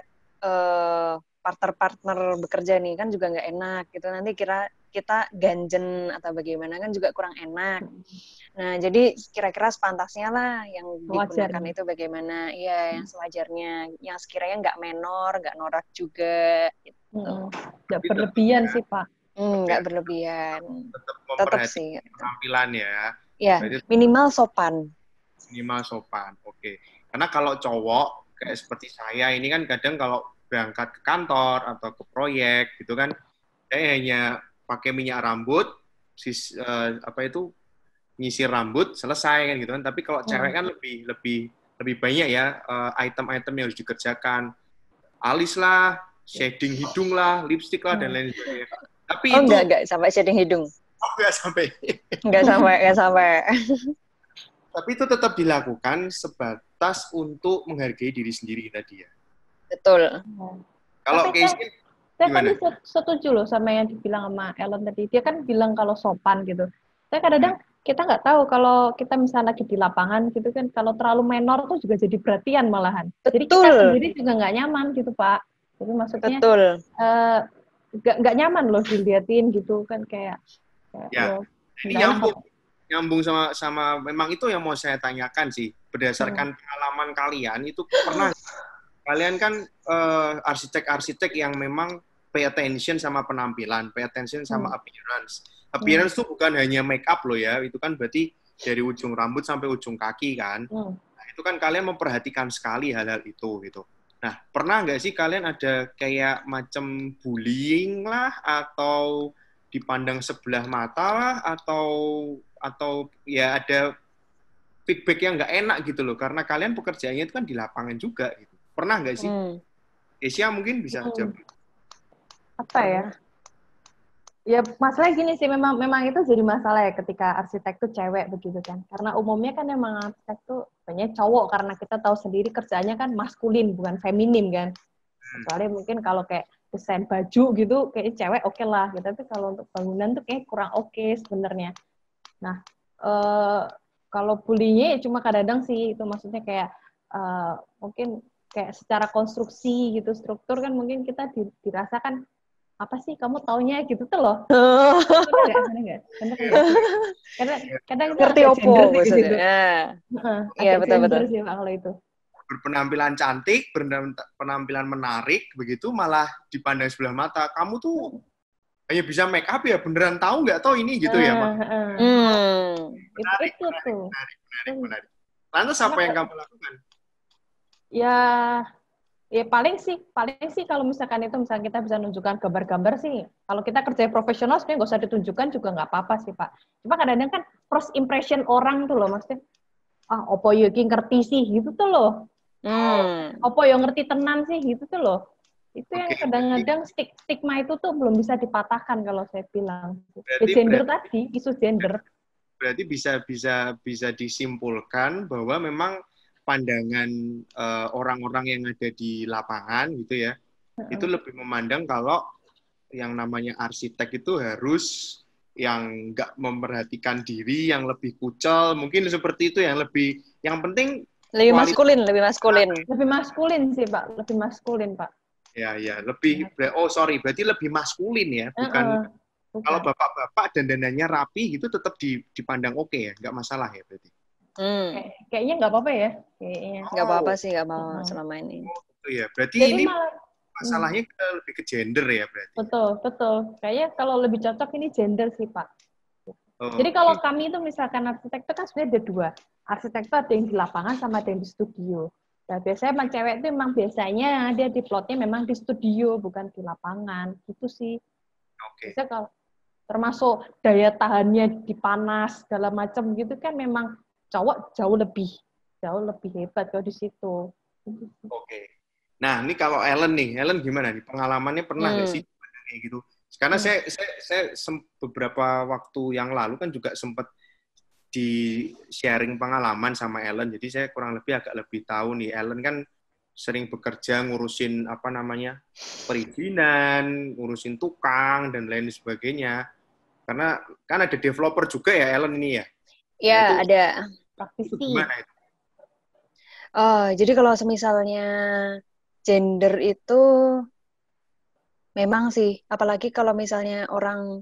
[SPEAKER 3] partner bekerja nih kan juga nggak enak gitu, nanti kira kita ganjen atau bagaimana kan juga kurang enak. Nah, jadi kira-kira sepantasnya lah yang digunakan itu bagaimana, ya yang sewajarnya, yang sekiranya nggak menor, nggak norak juga gitu.
[SPEAKER 4] Nggak berlebihan sih Pak.
[SPEAKER 3] Nggak berlebihan. Tetap sih
[SPEAKER 2] penampilan ya.
[SPEAKER 3] Ya, minimal sopan.
[SPEAKER 2] Oke. Karena kalau cowok kayak seperti saya ini kan kadang kalau berangkat ke kantor atau ke proyek gitu kan, saya hanya pakai minyak rambut, nyisir rambut, selesai kan gitu kan. Tapi kalau cewek kan lebih banyak ya item-item yang harus dikerjakan. Alis lah, shading hidung lah, lipstick lah dan lain sebagainya. Tapi itu
[SPEAKER 3] enggak sampai shading hidung.
[SPEAKER 2] Enggak sampai.
[SPEAKER 3] Enggak sampai.
[SPEAKER 2] Tapi itu tetap dilakukan sebatas untuk menghargai diri sendiri tadi ya.
[SPEAKER 3] Betul.
[SPEAKER 2] Kalau Casey,
[SPEAKER 4] saya tadi setuju loh sama yang dibilang sama Ellen tadi. Dia kan bilang kalau sopan gitu. Saya kadang-kadang kita nggak tahu kalau kita misalnya lagi di lapangan gitu kan, kalau terlalu menor tuh juga jadi perhatian malahan.
[SPEAKER 3] Betul.
[SPEAKER 4] Jadi kita sendiri juga nggak nyaman gitu Pak. Jadi maksudnya nggak nyaman loh diliatin gitu kan, kayak
[SPEAKER 2] ya. Ini nyambung sama memang itu yang mau saya tanyakan sih, berdasarkan pengalaman kalian itu pernah kalian kan arsitek-arsitek yang memang pay attention sama penampilan, pay attention sama appearance. Appearance tuh bukan hanya make up loh ya, itu kan berarti dari ujung rambut sampai ujung kaki kan. Nah, itu kan kalian memperhatikan sekali hal-hal itu gitu. Nah, pernah nggak sih kalian ada kayak macam bullying lah, atau dipandang sebelah mata lah, atau ya ada feedback yang nggak enak gitu loh, karena kalian pekerjaannya itu kan di lapangan juga gitu. Pernah nggak sih? Asia mungkin bisa jawab.
[SPEAKER 4] Apa ya? Ya masalah gini sih, memang itu jadi masalah ya ketika arsitek tuh cewek begitu kan. Karena umumnya kan emang arsitek tuh banyak cowok, karena kita tahu sendiri kerjaannya kan maskulin bukan feminim kan. Kecuali mungkin kalau kayak desain baju gitu kayak cewek oke lah gitu. Tapi kalau untuk bangunan tuh kayak kurang oke sebenarnya. Nah, kalau bullying cuma kadang-kadang sih itu maksudnya kayak mungkin kayak secara konstruksi gitu, struktur kan mungkin kita dirasakan apa sih kamu taunya gitu tuh loh. Benar nggak? Benar nggak sih? Karena kadang itu
[SPEAKER 5] Ngerti
[SPEAKER 4] agak
[SPEAKER 5] opo
[SPEAKER 4] gender sih di
[SPEAKER 5] maksudnya.
[SPEAKER 4] situ.
[SPEAKER 5] Iya,
[SPEAKER 4] Agak
[SPEAKER 5] betul.
[SPEAKER 4] gender sih Pak kalau itu.
[SPEAKER 2] Berpenampilan cantik, penampilan menarik, begitu malah dipandang sebelah mata. Kamu tuh hanya bisa make up ya, beneran tahu nggak tahu ini gitu ya, Mak? Menarik,
[SPEAKER 4] Itu tuh.
[SPEAKER 2] menarik. Lantas apa yang kamu lakukan?
[SPEAKER 4] Ya paling sih kalau misalkan kita bisa menunjukkan gambar-gambar sih. Kalau kita kerja profesional sebenarnya nggak usah ditunjukkan juga nggak apa-apa sih Pak. Cuma kadang-kadang kan first impression orang tuh loh maksudnya. Opo yo ki ngerti sih gitu tuh loh. Opo yo ngerti tenan sih gitu tuh loh. Itu yang kadang-kadang stigma itu tuh belum bisa dipatahkan kalau saya bilang. Isu gender.
[SPEAKER 2] Berarti bisa disimpulkan bahwa memang pandangan orang-orang yang ada di lapangan gitu ya, itu lebih memandang kalau yang namanya arsitek itu harus yang nggak memperhatikan diri, yang lebih kucel, mungkin seperti itu yang penting
[SPEAKER 5] lebih maskulin.
[SPEAKER 4] Lebih maskulin sih Pak, lebih maskulin Pak.
[SPEAKER 2] Ya, berarti lebih maskulin ya, bukan. Kalau bapak-bapak dandanannya rapi gitu tetap dipandang oke ya, nggak masalah ya berarti.
[SPEAKER 4] Kayaknya nggak apa-apa ya.
[SPEAKER 5] Nggak apa-apa sih, nggak mau selama ini.
[SPEAKER 2] Itu ya, berarti
[SPEAKER 4] jadi
[SPEAKER 2] ini masalahnya lebih ke gender ya berarti.
[SPEAKER 4] Betul. Kayaknya kalau lebih cocok ini gender sih Pak. Jadi kalau kami itu misalkan arsitek itu kan sebenarnya ada dua. Arsitek itu ada yang di lapangan sama ada yang di studio. Nah, biasanya emang cewek itu memang biasanya dia di plotnya memang di studio, bukan di lapangan. Gitu sih. Biasanya kalau termasuk daya tahannya di panas, segala macam gitu kan memang cowok jauh lebih hebat kalau di situ.
[SPEAKER 2] Nah, ini kalau Ellen gimana nih? Pengalamannya pernah nggak sih kayak gitu? Karena saya beberapa waktu yang lalu kan juga sempat di sharing pengalaman sama Ellen. Jadi saya kurang lebih agak lebih tahu nih. Ellen kan sering bekerja ngurusin perizinan, ngurusin tukang dan lain sebagainya. Karena kan ada developer juga ya Ellen ini ya.
[SPEAKER 5] Iya, ada.
[SPEAKER 4] Praktisi.
[SPEAKER 2] Gimana itu?
[SPEAKER 5] Jadi kalau misalnya gender itu memang sih, apalagi kalau misalnya orang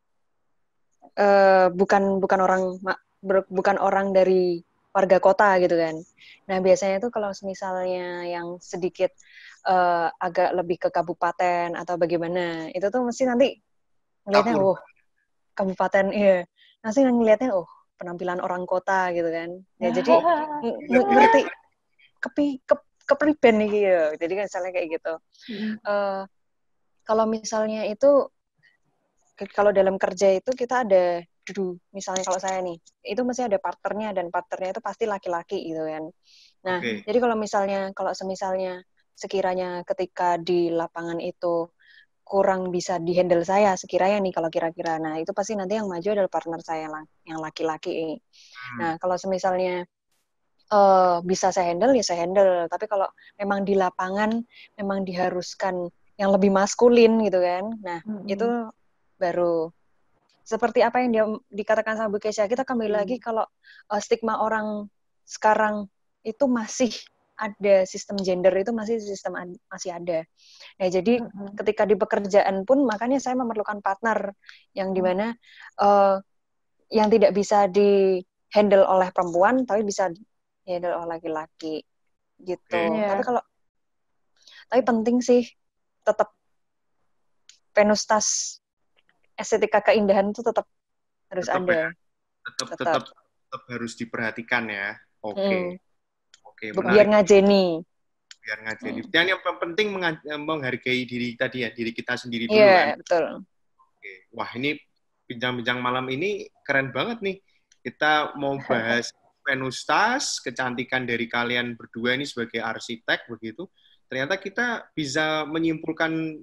[SPEAKER 5] bukan orang dari warga kota gitu kan. Nah biasanya itu kalau misalnya yang sedikit agak lebih ke kabupaten atau bagaimana, itu tuh mesti nanti ngelihatnya kabupaten, iya. Nanti ngelihatnya penampilan orang kota gitu kan. Ya jadi ngerti kepriben nih gitu. Jadi kan misalnya kayak gitu. Kalau misalnya itu kalau dalam kerja itu kita ada misalnya kalau saya nih, itu mesti ada partnernya dan partnernya itu pasti laki-laki gitu kan. Nah, jadi kalau misalnya sekiranya ketika di lapangan itu kurang bisa dihandle saya sekiranya nih kalau kira-kira. Nah, itu pasti nanti yang maju adalah partner saya yang laki-laki. Nah, kalau misalnya bisa saya handle ya saya handle. Tapi kalau memang di lapangan memang diharuskan yang lebih maskulin gitu kan. Nah, itu baru seperti apa yang dikatakan sama Bu Kesha, kita kembali lagi kalau stigma orang sekarang itu masih ada, sistem gender itu masih ada. Nah, jadi ketika di pekerjaan pun makanya saya memerlukan partner yang dimana yang tidak bisa di-handle oleh perempuan tapi bisa di-handle oleh laki-laki gitu. Tapi penting sih tetap penustas estetika keindahan itu tetap harus ada.
[SPEAKER 2] Tetap harus diperhatikan ya. Oke.
[SPEAKER 5] Biar ngajeni.
[SPEAKER 2] Dan yang penting menghargai diri tadi ya, diri kita sendiri dulu
[SPEAKER 5] kan. Iya, betul.
[SPEAKER 2] Oke. Wah, ini bincang-bincang malam ini keren banget nih. Kita mau bahas penustas, kecantikan dari kalian berdua ini sebagai arsitek begitu. Ternyata kita bisa menyimpulkan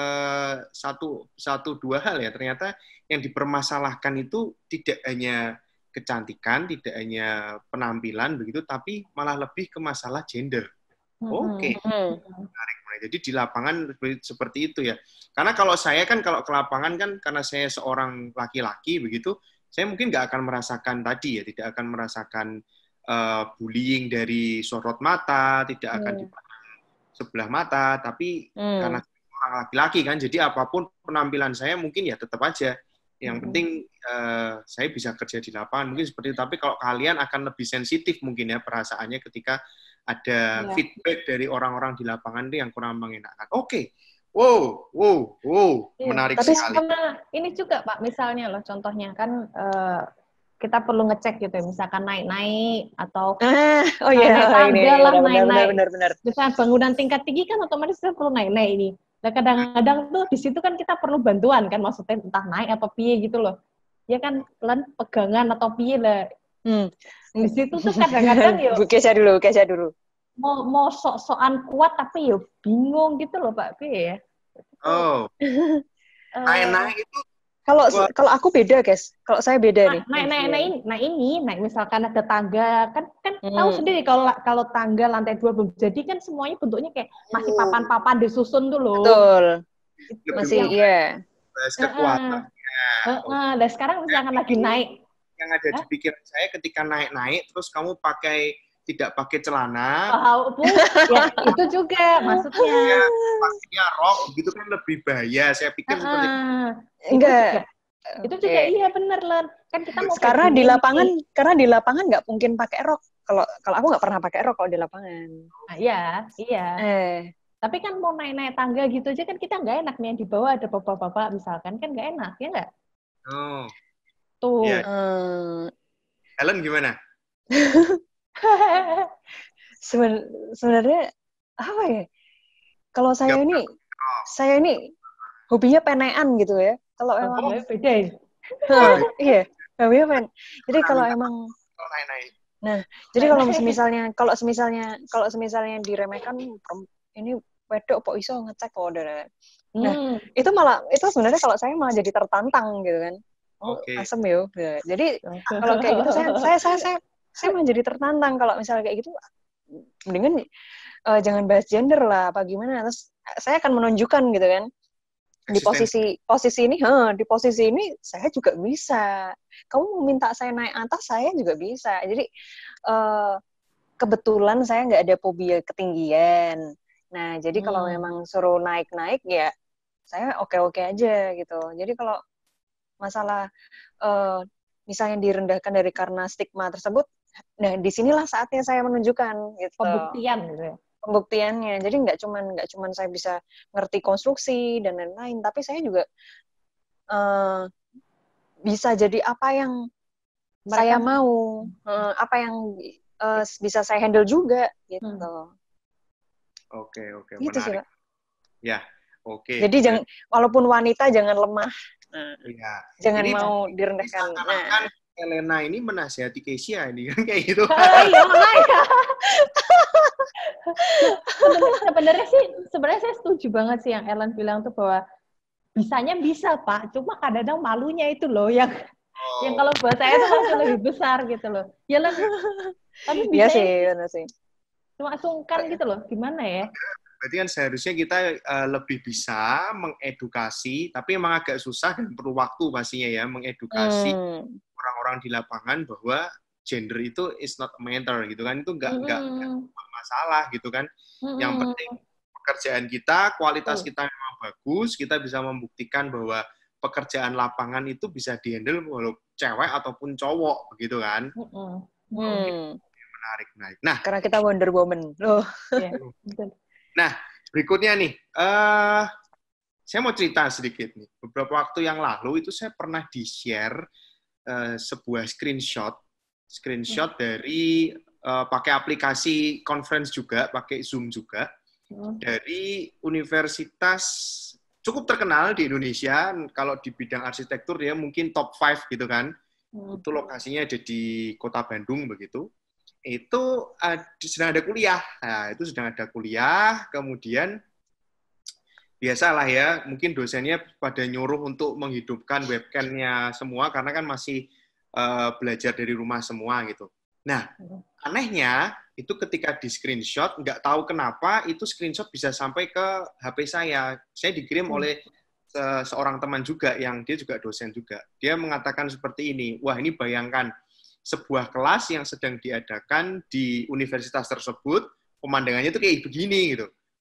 [SPEAKER 2] satu dua hal ya. Ternyata yang dipermasalahkan itu tidak hanya kecantikan, tidak hanya penampilan begitu, tapi malah lebih ke masalah gender. Oke. Menarik. Jadi di lapangan seperti itu ya. Karena kalau ke lapangan kan karena saya seorang laki-laki begitu, saya mungkin nggak akan merasakan tadi ya, tidak akan merasakan bullying dari sorot mata, tidak akan dipandang sebelah mata, tapi karena orang laki-laki kan, jadi apapun penampilan saya mungkin ya tetap aja. Yang penting saya bisa kerja di lapangan, mungkin seperti itu. Tapi kalau kalian akan lebih sensitif mungkin ya perasaannya ketika ada feedback dari orang-orang di lapangan itu yang kurang mengenakan. Oke. Wow, menarik
[SPEAKER 4] tapi
[SPEAKER 2] sekali.
[SPEAKER 4] Sama ini juga Pak, misalnya loh contohnya kan kita perlu ngecek gitu ya, misalkan naik-naik atau naik tangga lah, naik-naik. Misalnya bangunan tingkat tinggi kan otomatis kita perlu naik-naik ini. Nah kadang-kadang tuh di situ kan kita perlu bantuan kan, maksudnya entah naik apa piye gitu loh. Ya kan pelan pegangan atau piye lah. Di situ tuh kadang-kadang ya.
[SPEAKER 5] Bu Kesha dulu.
[SPEAKER 4] Mau sok-sokan kuat tapi ya bingung gitu loh Pak piye ya.
[SPEAKER 2] Oh. Naik-naik itu
[SPEAKER 5] kalau aku beda, guys. Kalau saya beda nih.
[SPEAKER 4] Naik misalkan ada tangga, kan tahu sendiri kalau tangga lantai 2 belum jadi kan semuanya bentuknya kayak masih papan-papan disusun tuh loh.
[SPEAKER 5] Betul.
[SPEAKER 4] Itu
[SPEAKER 5] masih iya.
[SPEAKER 2] Kekuatan.
[SPEAKER 4] Dan sekarang misalkan lagi naik.
[SPEAKER 2] Yang ada di pikiran saya ketika naik-naik terus kamu tidak pakai celana.
[SPEAKER 4] Ya, itu juga maksudnya.
[SPEAKER 2] Pastinya rok gitu kan lebih bahaya. Saya pikir seperti itu.
[SPEAKER 5] Enggak.
[SPEAKER 4] Itu juga iya bener Len. Kan kita mau
[SPEAKER 5] karena di lapangan nggak mungkin pakai rok. Kalau aku nggak pernah pakai rok kalau di lapangan.
[SPEAKER 4] Nah, iya. Tapi kan mau naik-naik tangga gitu aja kan kita nggak enak nih, yang di bawah ada bapak-bapak misalkan kan nggak enak ya nggak?
[SPEAKER 2] Oh.
[SPEAKER 4] Tuh.
[SPEAKER 2] Yeah. Helen gimana?
[SPEAKER 5] Sebenarnya apa ya? Kalau saya ini hobinya penean gitu ya. Kalau emang
[SPEAKER 4] beda ya.
[SPEAKER 5] Iya, hobinya pen. Jadi kalau emang Nah, jadi kalau misalnya diremehkan ini wedok kok iso ngecek kok udah. Nah, itu sebenarnya kalau saya malah jadi tertantang gitu kan. Asem yo. Jadi kalau kayak gitu saya malah jadi tertantang kalau misalnya kayak gitu. Mendingan jangan bahas gender lah apa gimana. Terus saya akan menunjukkan gitu kan. Di posisi ini saya juga bisa. Kamu mau minta saya naik atas, saya juga bisa. Jadi kebetulan saya nggak ada fobia ketinggian. Nah, jadi kalau memang suruh naik-naik ya saya oke-oke aja gitu. Jadi kalau masalah misalnya direndahkan karena stigma tersebut, nah disinilah saatnya saya menunjukkan gitu.
[SPEAKER 4] Pembuktian gitu ya.
[SPEAKER 5] Pembuktiannya. Jadi nggak cuman saya bisa ngerti konstruksi dan lain-lain, tapi saya juga bisa jadi apa yang saya mau, apa yang bisa saya handle juga gitu.
[SPEAKER 2] Oke,
[SPEAKER 5] gitu
[SPEAKER 2] menarik. Ya, oke.
[SPEAKER 5] Jadi walaupun wanita jangan lemah.
[SPEAKER 2] Iya.
[SPEAKER 5] Jangan mau direndahkan.
[SPEAKER 2] Nah, Elena ini menasihati Keisha ini kan kayak gitu.
[SPEAKER 4] Sebenarnya saya setuju banget sih yang Ellen bilang tuh bahwa bisanya bisa Pak, cuma kadang-kadang malunya itu loh yang kalau buat saya tuh masih lebih besar gitu loh. Ya lah. Tapi
[SPEAKER 5] bisanya sih.
[SPEAKER 4] Cuma sungkan gitu loh. Gimana ya?
[SPEAKER 2] Berarti kan seharusnya kita lebih bisa mengedukasi, tapi emang agak susah dan perlu waktu pastinya ya mengedukasi orang-orang di lapangan bahwa gender itu is not a matter gitu kan, itu nggak masalah gitu kan. Yang penting pekerjaan kita, kualitas kita memang bagus, kita bisa membuktikan bahwa pekerjaan lapangan itu bisa dihandle walau cewek ataupun cowok begitu kan. Menarik. Nah,
[SPEAKER 5] karena kita Wonder Woman loh.
[SPEAKER 2] Nah, berikutnya nih, saya mau cerita sedikit nih. Beberapa waktu yang lalu itu saya pernah di-share sebuah screenshot dari pakai aplikasi conference juga, pakai Zoom juga, dari universitas cukup terkenal di Indonesia. Kalau di bidang arsitektur dia mungkin top 5 gitu kan. Itu lokasinya ada di Kota Bandung begitu. Itu sedang ada kuliah. Nah, itu sedang ada kuliah, kemudian biasalah ya, mungkin dosennya pada nyuruh untuk menghidupkan webcam-nya semua, karena kan masih belajar dari rumah semua gitu. Nah, anehnya, itu ketika di screenshot, nggak tahu kenapa, itu screenshot bisa sampai ke HP saya. Saya dikirim oleh seorang teman juga, yang dia juga dosen juga. Dia mengatakan seperti ini, wah ini bayangkan, sebuah kelas yang sedang diadakan di universitas tersebut, pemandangannya itu kayak begini gitu.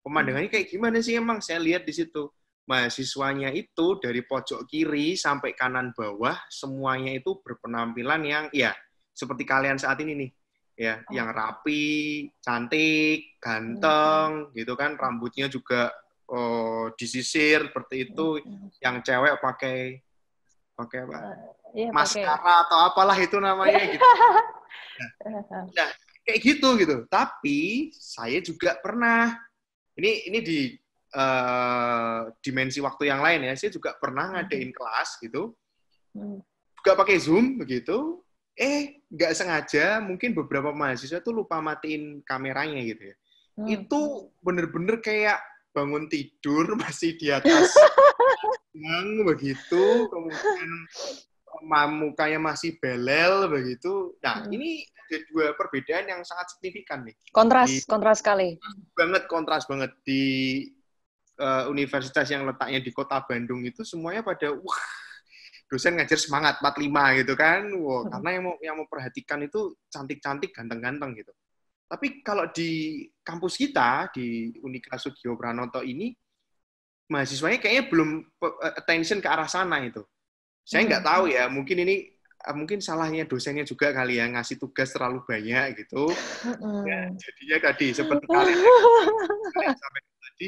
[SPEAKER 2] pemandangannya kayak gimana sih emang? Saya lihat di situ mahasiswanya itu dari pojok kiri sampai kanan bawah semuanya itu berpenampilan yang ya seperti kalian saat ini nih ya, yang rapi, cantik, ganteng gitu kan, rambutnya juga disisir seperti itu, yang cewek pakai apa? Maskara atau apalah itu namanya gitu. Nah, kayak gitu. Tapi saya juga pernah ini di dimensi waktu yang lain ya. Saya juga pernah ngadain kelas gitu. Juga pakai Zoom begitu. Nggak sengaja mungkin beberapa mahasiswa tuh lupa matiin kameranya gitu ya. Itu bener-bener kayak bangun tidur masih di atas yang begitu, kemudian mukanya masih belel begitu. Nah, ini ada dua perbedaan yang sangat signifikan nih.
[SPEAKER 5] Kontras sekali.
[SPEAKER 2] Kontras banget di universitas yang letaknya di kota Bandung itu semuanya pada dosen ngajar semangat 45 gitu kan. Karena yang mau perhatikan itu cantik-cantik, ganteng-ganteng gitu. Tapi kalau di kampus kita di Unika Sugio Pranoto ini mahasiswanya kayaknya belum attention ke arah sana itu. Saya nggak tahu ya, mungkin salahnya dosennya juga kali ya, ngasih tugas terlalu banyak gitu. Ya, jadinya tadi seperti kalian sampai tadi,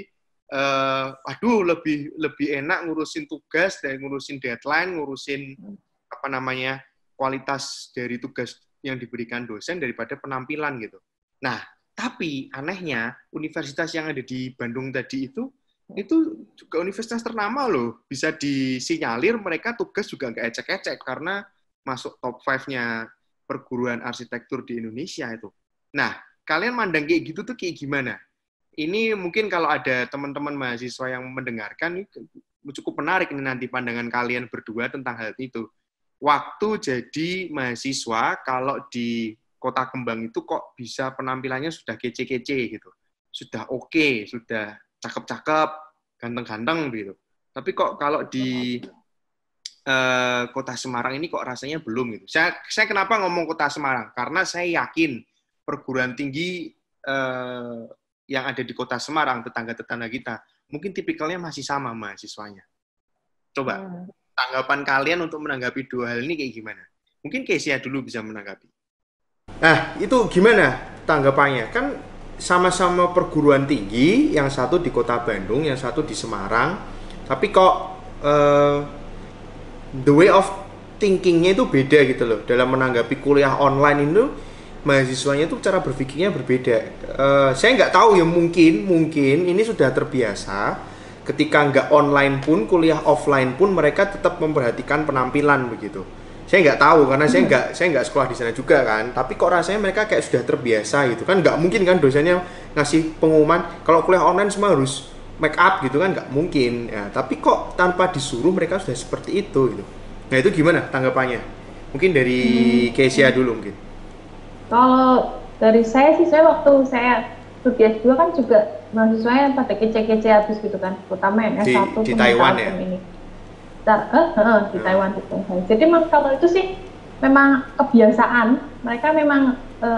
[SPEAKER 2] lebih enak ngurusin tugas dan ngurusin deadline, ngurusin kualitas dari tugas yang diberikan dosen daripada penampilan gitu. Nah, tapi anehnya universitas yang ada di Bandung tadi itu juga universitas ternama loh, bisa disinyalir mereka tugas juga nggak ecek-ecek karena masuk top 5-nya perguruan arsitektur di Indonesia itu. Nah, kalian mandang kayak gitu tuh kayak gimana? Ini mungkin kalau ada teman-teman mahasiswa yang mendengarkan, cukup menarik ini nanti pandangan kalian berdua tentang hal itu. Waktu jadi mahasiswa, kalau di Kota Kembang itu kok bisa penampilannya sudah kece-kece gitu. Sudah oke, sudah cakep-cakep, ganteng-ganteng gitu. Tapi kok kalau di Kota Semarang ini kok rasanya belum gitu. Saya kenapa ngomong Kota Semarang? Karena saya yakin perguruan tinggi yang ada di Kota Semarang, tetangga-tetangga kita, mungkin tipikalnya masih sama mahasiswanya. Coba tanggapan kalian untuk menanggapi dua hal ini kayak gimana? Mungkin Kesia dulu bisa menanggapi.
[SPEAKER 6] Nah, itu gimana tanggapannya? Kan sama-sama perguruan tinggi, yang satu di Kota Bandung, yang satu di Semarang, tapi kok the way of thinking-nya itu beda gitu loh. Dalam menanggapi kuliah online itu, mahasiswanya itu cara berpikirnya berbeda. Saya nggak tahu ya, mungkin ini sudah terbiasa. Ketika nggak online pun, kuliah offline pun mereka tetap memperhatikan penampilan begitu. Saya nggak tahu karena saya nggak sekolah di sana juga kan. Tapi kok rasanya mereka kayak sudah terbiasa gitu kan. Nggak mungkin kan dosennya ngasih pengumuman kalau kuliah online semua harus make up gitu kan, nggak mungkin ya. Tapi kok tanpa disuruh mereka sudah seperti itu gitu. Nah itu gimana tanggapannya? Mungkin dari Kesia dulu mungkin.
[SPEAKER 4] Kalau dari saya sih, saya waktu saya studi S2 kan juga mahasiswanya pada kece-kece habis gitu kan, terutama yang S1
[SPEAKER 6] di Taiwan ya?
[SPEAKER 4] Ini. Di Taiwan gitu. Jadi memang kalau itu sih memang kebiasaan, mereka memang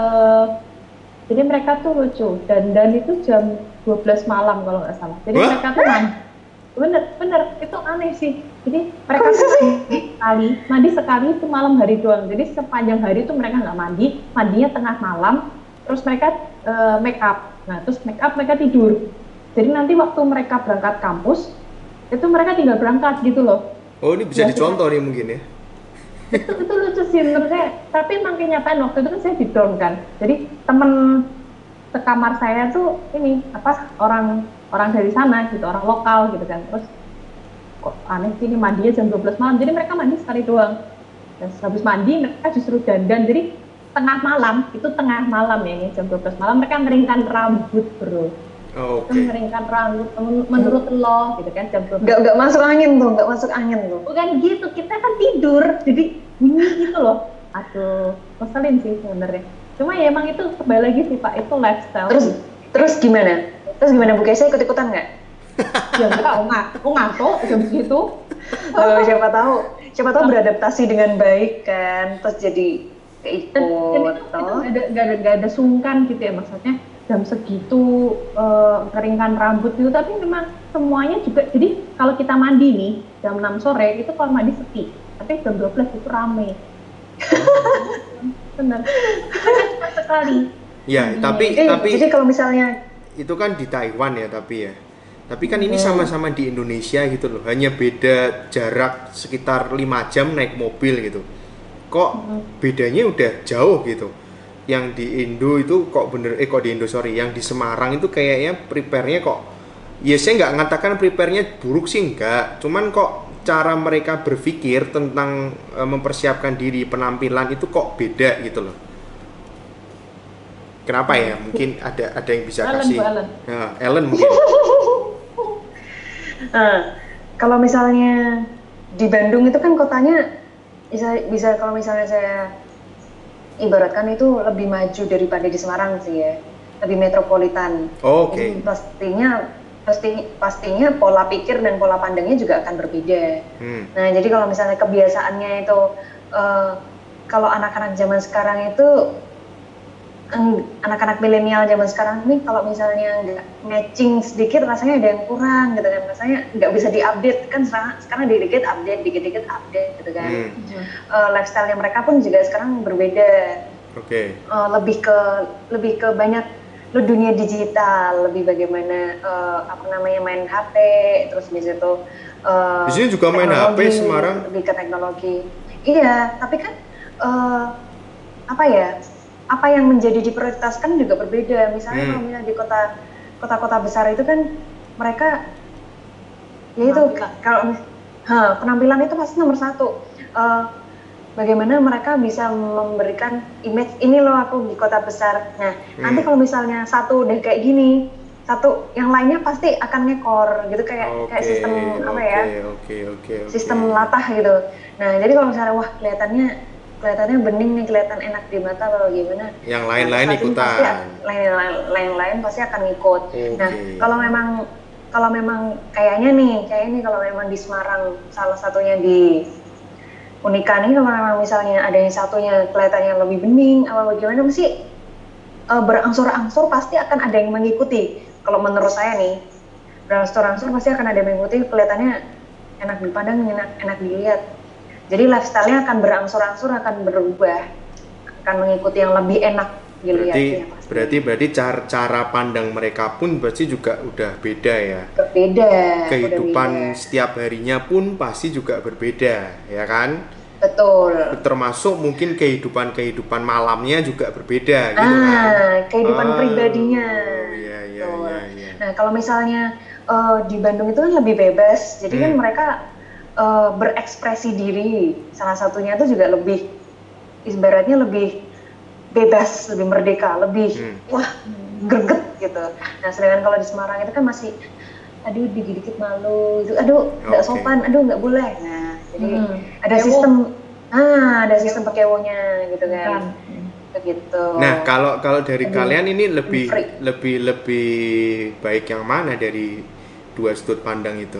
[SPEAKER 4] jadi mereka tuh lucu, dan itu jam 12 malam kalau nggak salah. Jadi mereka tuh bener itu aneh sih. Jadi mereka mandi sekali itu malam hari doang. Jadi sepanjang hari itu mereka nggak mandi, mandinya tengah malam. Terus mereka make up. Nah terus make up mereka tidur. Jadi nanti waktu mereka berangkat kampus itu mereka tinggal berangkat gitu loh.
[SPEAKER 6] Oh ini bisa dicontoh nih mungkin ya.
[SPEAKER 4] Itu lucu sih menurut saya. Tapi emang kenyataan waktu itu kan saya di dorm kan. Jadi temen sekamar saya tuh ini orang dari sana gitu, orang lokal gitu kan. Terus kok aneh sih ini mandinya jam 12 malam. Jadi mereka mandi sekali doang. Dan habis mandi mereka justru dandan. Jadi tengah malam ya jam 12 malam mereka ngeringkan rambut bro.
[SPEAKER 6] Oh,
[SPEAKER 4] okay. Ngeringkan rambut menurut lo gitu kan jam 12.
[SPEAKER 5] Nggak masuk angin tuh.
[SPEAKER 4] Bukan gitu, kita kan tidur. Jadi bunyi gitu loh. Aduh, ngeselin sih sebenarnya. Cuma ya emang itu kembali lagi sih Pak, itu lifestyle.
[SPEAKER 5] Terus gimana? Bu Kesia ikut-ikutan nggak?
[SPEAKER 4] Ya enggak, ngantuk jam segitu.
[SPEAKER 5] Siapa tahu beradaptasi dengan baik kan, terus jadi keikut.
[SPEAKER 4] Itu nggak ada sungkan gitu ya, maksudnya jam segitu keringkan rambut gitu, tapi memang semuanya juga, jadi kalau kita mandi nih jam 6 sore itu kalau mandi sepi, tapi jam 12 itu rame. Bener, cepat sekali.
[SPEAKER 2] Ya, tapi
[SPEAKER 3] jadi kalau misalnya
[SPEAKER 2] itu kan di Taiwan ya, tapi kan ini sama-sama di Indonesia gitu loh, hanya beda jarak sekitar 5 jam naik mobil gitu. Kok bedanya udah jauh gitu. Yang di Indo itu kok yang di Semarang itu kayaknya prepare-nya kok, ya saya nggak ngatakan prepare-nya buruk sih, enggak, cuman kok cara mereka berpikir tentang mempersiapkan diri, penampilan itu kok beda gitu loh. Kenapa ya? Mungkin ada yang bisa kasih. Ellen mungkin.
[SPEAKER 3] Kalau misalnya di Bandung itu kan kotanya bisa kalau misalnya saya ibaratkan itu lebih maju daripada di Semarang sih ya, lebih metropolitan.
[SPEAKER 2] Oke.
[SPEAKER 3] Pastinya pola pikir dan pola pandangnya juga akan berbeda. Nah, jadi kalau misalnya kebiasaannya itu kalau anak-anak zaman sekarang itu anak-anak milenial zaman sekarang ini kalau misalnya nggak matching sedikit rasanya ada yang kurang gitu kan, rasanya nggak bisa diupdate kan, sekarang dikit-dikit update gitu kan. Lifestyle-nya mereka pun juga sekarang berbeda. Lebih ke banyak dunia digital, lebih bagaimana main HP, terus di situ
[SPEAKER 2] di sini juga main HP Semarang,
[SPEAKER 3] lebih ke teknologi. Iya, tapi kan apa yang menjadi diprioritaskan juga berbeda. Misalnya kalau misalnya di kota-kota besar itu kan mereka yaitu kalau penampilan itu pasti nomor satu. Bagaimana mereka bisa memberikan image ini loh aku di kota besar. Nah, nanti kalau misalnya satu udah kayak gini, satu yang lainnya pasti akan ngekor gitu, kayak sistem sistem latah gitu. Nah, jadi kalau misalnya wah kelihatannya bening nih, kelihatan enak di mata atau gimana,
[SPEAKER 2] yang lain-lain ikutan,
[SPEAKER 3] lain-lain pasti akan ikut. Nah, kalau memang kayaknya nih kalau memang di Semarang salah satunya di Unika nih, kalau memang misalnya ada yang satunya kelihatannya lebih bening apa bagaimana, mesti berangsur-angsur pasti akan ada yang mengikuti. Kalau menurut saya nih, berangsur-angsur pasti akan ada yang mengikuti, kelihatannya enak dipandang, enak dilihat. Jadi lifestyle-nya akan berangsur-angsur, akan berubah, akan mengikuti yang lebih enak dilihatnya.
[SPEAKER 2] Berarti cara pandang mereka pun pasti juga udah beda ya.
[SPEAKER 3] Berbeda.
[SPEAKER 2] Kehidupan setiap harinya pun pasti juga berbeda, ya kan?
[SPEAKER 3] Betul.
[SPEAKER 2] Termasuk mungkin kehidupan malamnya juga berbeda gitu kan.
[SPEAKER 3] Kehidupan pribadinya.
[SPEAKER 2] Iya.
[SPEAKER 3] Nah, kalau misalnya di Bandung itu kan lebih bebas, jadi kan mereka berekspresi diri, salah satunya itu juga lebih, ibaratnya lebih bebas, lebih merdeka, lebih greget gitu. Nah, sedangkan kalau di Semarang itu kan masih aduh dikit-dikit malu gitu, aduh nggak sopan, aduh nggak boleh. Nah, jadi ada sistem pakewonya gitu kan. Begitu.
[SPEAKER 2] Nah, kalau dari kalian ini lebih baik yang mana dari dua sudut pandang itu?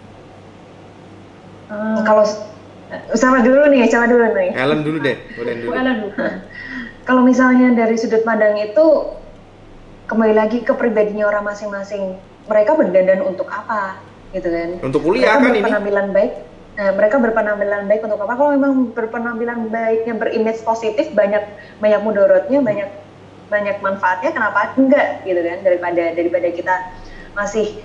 [SPEAKER 3] Kalau sama dulu nih.
[SPEAKER 2] Ellen dulu deh,
[SPEAKER 3] Kalau misalnya dari sudut pandang itu kembali lagi ke pribadinya orang masing-masing. Mereka berdandan untuk apa, gitu kan?
[SPEAKER 2] Untuk kuliah kan ini.
[SPEAKER 3] Mereka berpenampilan baik untuk apa? Kalau memang berpenampilan baiknya, berimage positif, banyak mudorotnya, banyak manfaatnya, kenapa enggak, gitu kan? Daripada kita masih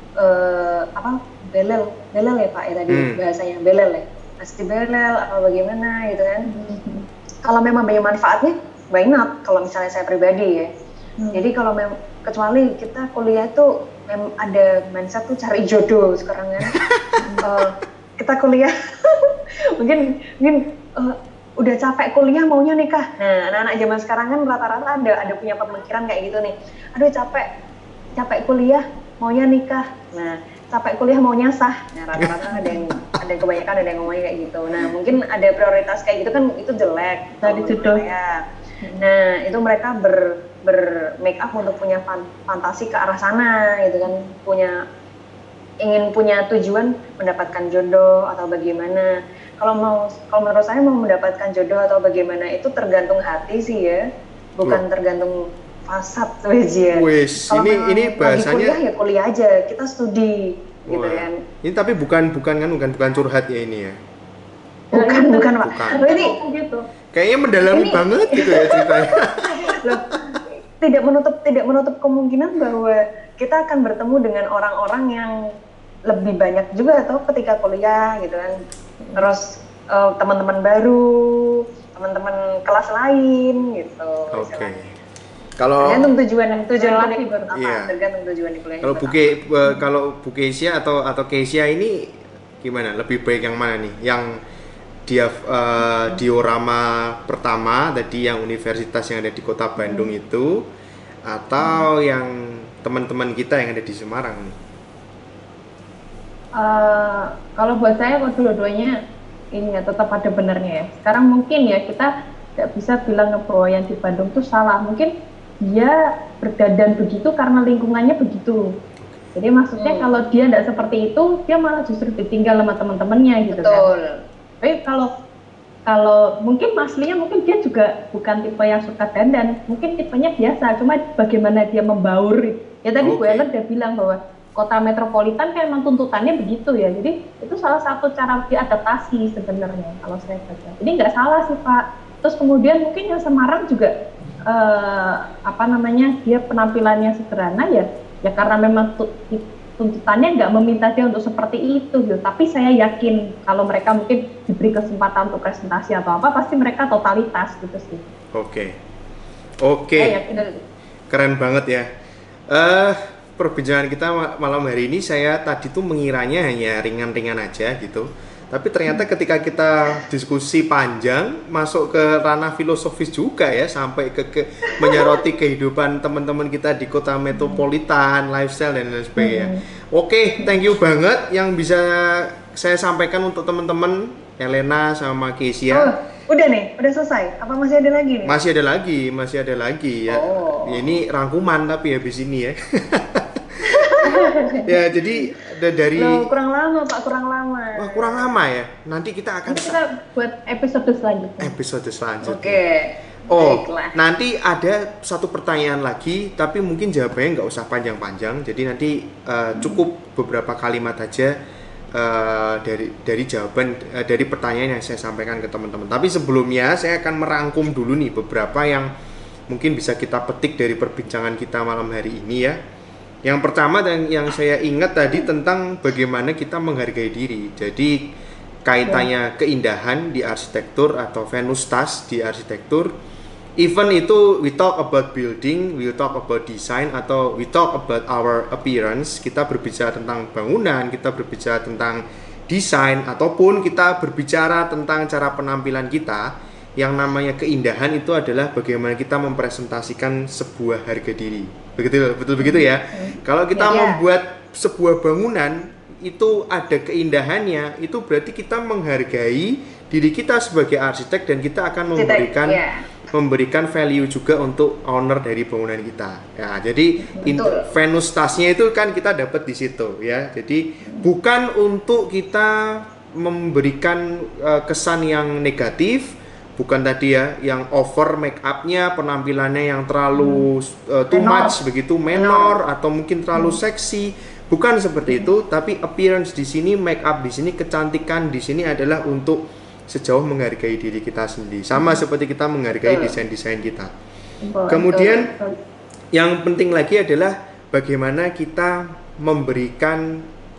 [SPEAKER 3] belel ya Pak ya tadi bahasanya, belel ya, masih belel apa bagaimana gitu kan. Kalau memang banyak manfaatnya, why not? Kalau misalnya saya pribadi ya, jadi kalau kecuali kita kuliah tuh ada mindset tuh cari jodoh sekarang kan. Kita kuliah mungkin udah capek kuliah maunya nikah. Nah, anak-anak zaman sekarang kan rata-rata ada punya pemikiran kayak gitu nih, aduh capek kuliah maunya nikah. Nah, capek kuliah maunya sah. Nah, rata-rata ada yang kebanyakan ada yang ngomongnya kayak gitu. Nah, mungkin ada prioritas kayak gitu kan, itu jelek
[SPEAKER 4] tadi jodoh.
[SPEAKER 3] Nah, itu mereka make up untuk punya fantasi ke arah sana gitu kan, ingin punya tujuan mendapatkan jodoh atau bagaimana. Kalau menurut saya mau mendapatkan jodoh atau bagaimana itu tergantung hati sih ya, bukan tergantung fasad wajian.
[SPEAKER 2] Wis, ini bahasanya
[SPEAKER 3] kuliah ya kuliah aja, kita studi gitu kan.
[SPEAKER 2] Ini tapi bukan curhat ya ini ya.
[SPEAKER 3] Bukan Pak.
[SPEAKER 2] Bukan.
[SPEAKER 3] Ini
[SPEAKER 4] gitu.
[SPEAKER 2] Kayaknya mendalami banget gitu ya ceritanya.
[SPEAKER 3] Loh, tidak menutup kemungkinan bahwa kita akan bertemu dengan orang-orang yang lebih banyak juga atau ketika kuliah gitu kan. Terus teman-teman baru, teman-teman kelas lain gitu.
[SPEAKER 2] Oke. Kalau
[SPEAKER 3] tergantung tujuan
[SPEAKER 4] relasi
[SPEAKER 3] apa?
[SPEAKER 2] Iya.
[SPEAKER 3] Tergantung tujuan di kuliah.
[SPEAKER 2] Kalau Bu Kesia atau Kesia ini gimana? Lebih baik yang mana nih? Yang dia diorama pertama tadi yang universitas yang ada di Kota Bandung itu, atau yang teman-teman kita yang ada di Semarang nih?
[SPEAKER 4] Kalau buat saya kok dua-duanya ini ya tetap ada benernya ya. Sekarang mungkin ya kita nggak bisa bilang bahwa yang di Bandung tuh salah. Mungkin dia berdandan begitu karena lingkungannya begitu. Jadi maksudnya kalau dia nggak seperti itu, dia malah justru ditinggal sama teman-temannya gitu.
[SPEAKER 3] Betul.
[SPEAKER 4] Kan. Tapi kalau mungkin aslinya mungkin dia juga bukan tipe yang suka dandan, mungkin tipenya biasa, cuma bagaimana dia membaur. Ya tadi Bu Ellen udah bilang bahwa kota metropolitan kan emang tuntutannya begitu ya, jadi itu salah satu cara diadaptasi sebenarnya kalau saya baca. Jadi nggak salah sih Pak. Terus kemudian mungkin yang Semarang juga dia penampilannya sederhana ya karena memang tuntutannya nggak meminta dia untuk seperti itu gitu. Tapi saya yakin kalau mereka mungkin diberi kesempatan untuk presentasi atau apa, pasti mereka totalitas gitu sih.
[SPEAKER 2] Oke. Keren banget ya. Perbincangan kita malam hari ini saya tadi tuh mengiranya hanya ringan-ringan aja gitu. Tapi ternyata ketika kita diskusi panjang masuk ke ranah filosofis juga ya, sampai ke menyoroti kehidupan teman-teman kita di kota metropolitan, lifestyle dan lain sebagainya. Oke, thank you banget yang bisa saya sampaikan untuk teman-teman Elena sama Kesia.
[SPEAKER 3] Udah nih, udah selesai. Apa masih ada lagi nih?
[SPEAKER 2] Masih ada lagi ya. Ya ini rangkuman tapi habis ini ya. Ya jadi dari
[SPEAKER 3] kurang lama Pak, kurang lama.
[SPEAKER 2] Wah, kurang lama ya. Nanti kita akan
[SPEAKER 4] buat episode selanjutnya.
[SPEAKER 3] Oke.
[SPEAKER 2] Baiklah. Nanti ada satu pertanyaan lagi, tapi mungkin jawabannya nggak usah panjang-panjang. Jadi nanti cukup beberapa kalimat aja dari jawaban dari pertanyaan yang saya sampaikan ke teman-teman. Tapi sebelumnya saya akan merangkum dulu nih beberapa yang mungkin bisa kita petik dari perbincangan kita malam hari ini ya. Yang pertama dan yang saya ingat tadi tentang bagaimana kita menghargai diri. Jadi kaitannya keindahan di arsitektur atau Venustas di arsitektur. Even itu we talk about building, we talk about design, atau we talk about our appearance. Kita berbicara tentang bangunan, kita berbicara tentang desain, ataupun kita berbicara tentang cara penampilan kita. Yang namanya keindahan itu adalah bagaimana kita mempresentasikan sebuah harga diri. Betul begitu ya. Kalau kita membuat sebuah bangunan itu ada keindahannya, itu berarti kita menghargai diri kita sebagai arsitek dan kita akan memberikan value juga untuk owner dari bangunan kita. Ya, jadi Venustasnya itu kan kita dapat di situ ya. Jadi bukan untuk kita memberikan kesan yang negatif. Bukan tadi ya, yang over make up-nya, penampilannya yang terlalu too much begitu, menor atau mungkin terlalu seksi. Bukan seperti itu, tapi appearance di sini, make up di sini, kecantikan di sini adalah untuk sejauh menghargai diri kita sendiri. Sama seperti kita menghargai desain-desain kita. Kemudian yang penting lagi adalah bagaimana kita memberikan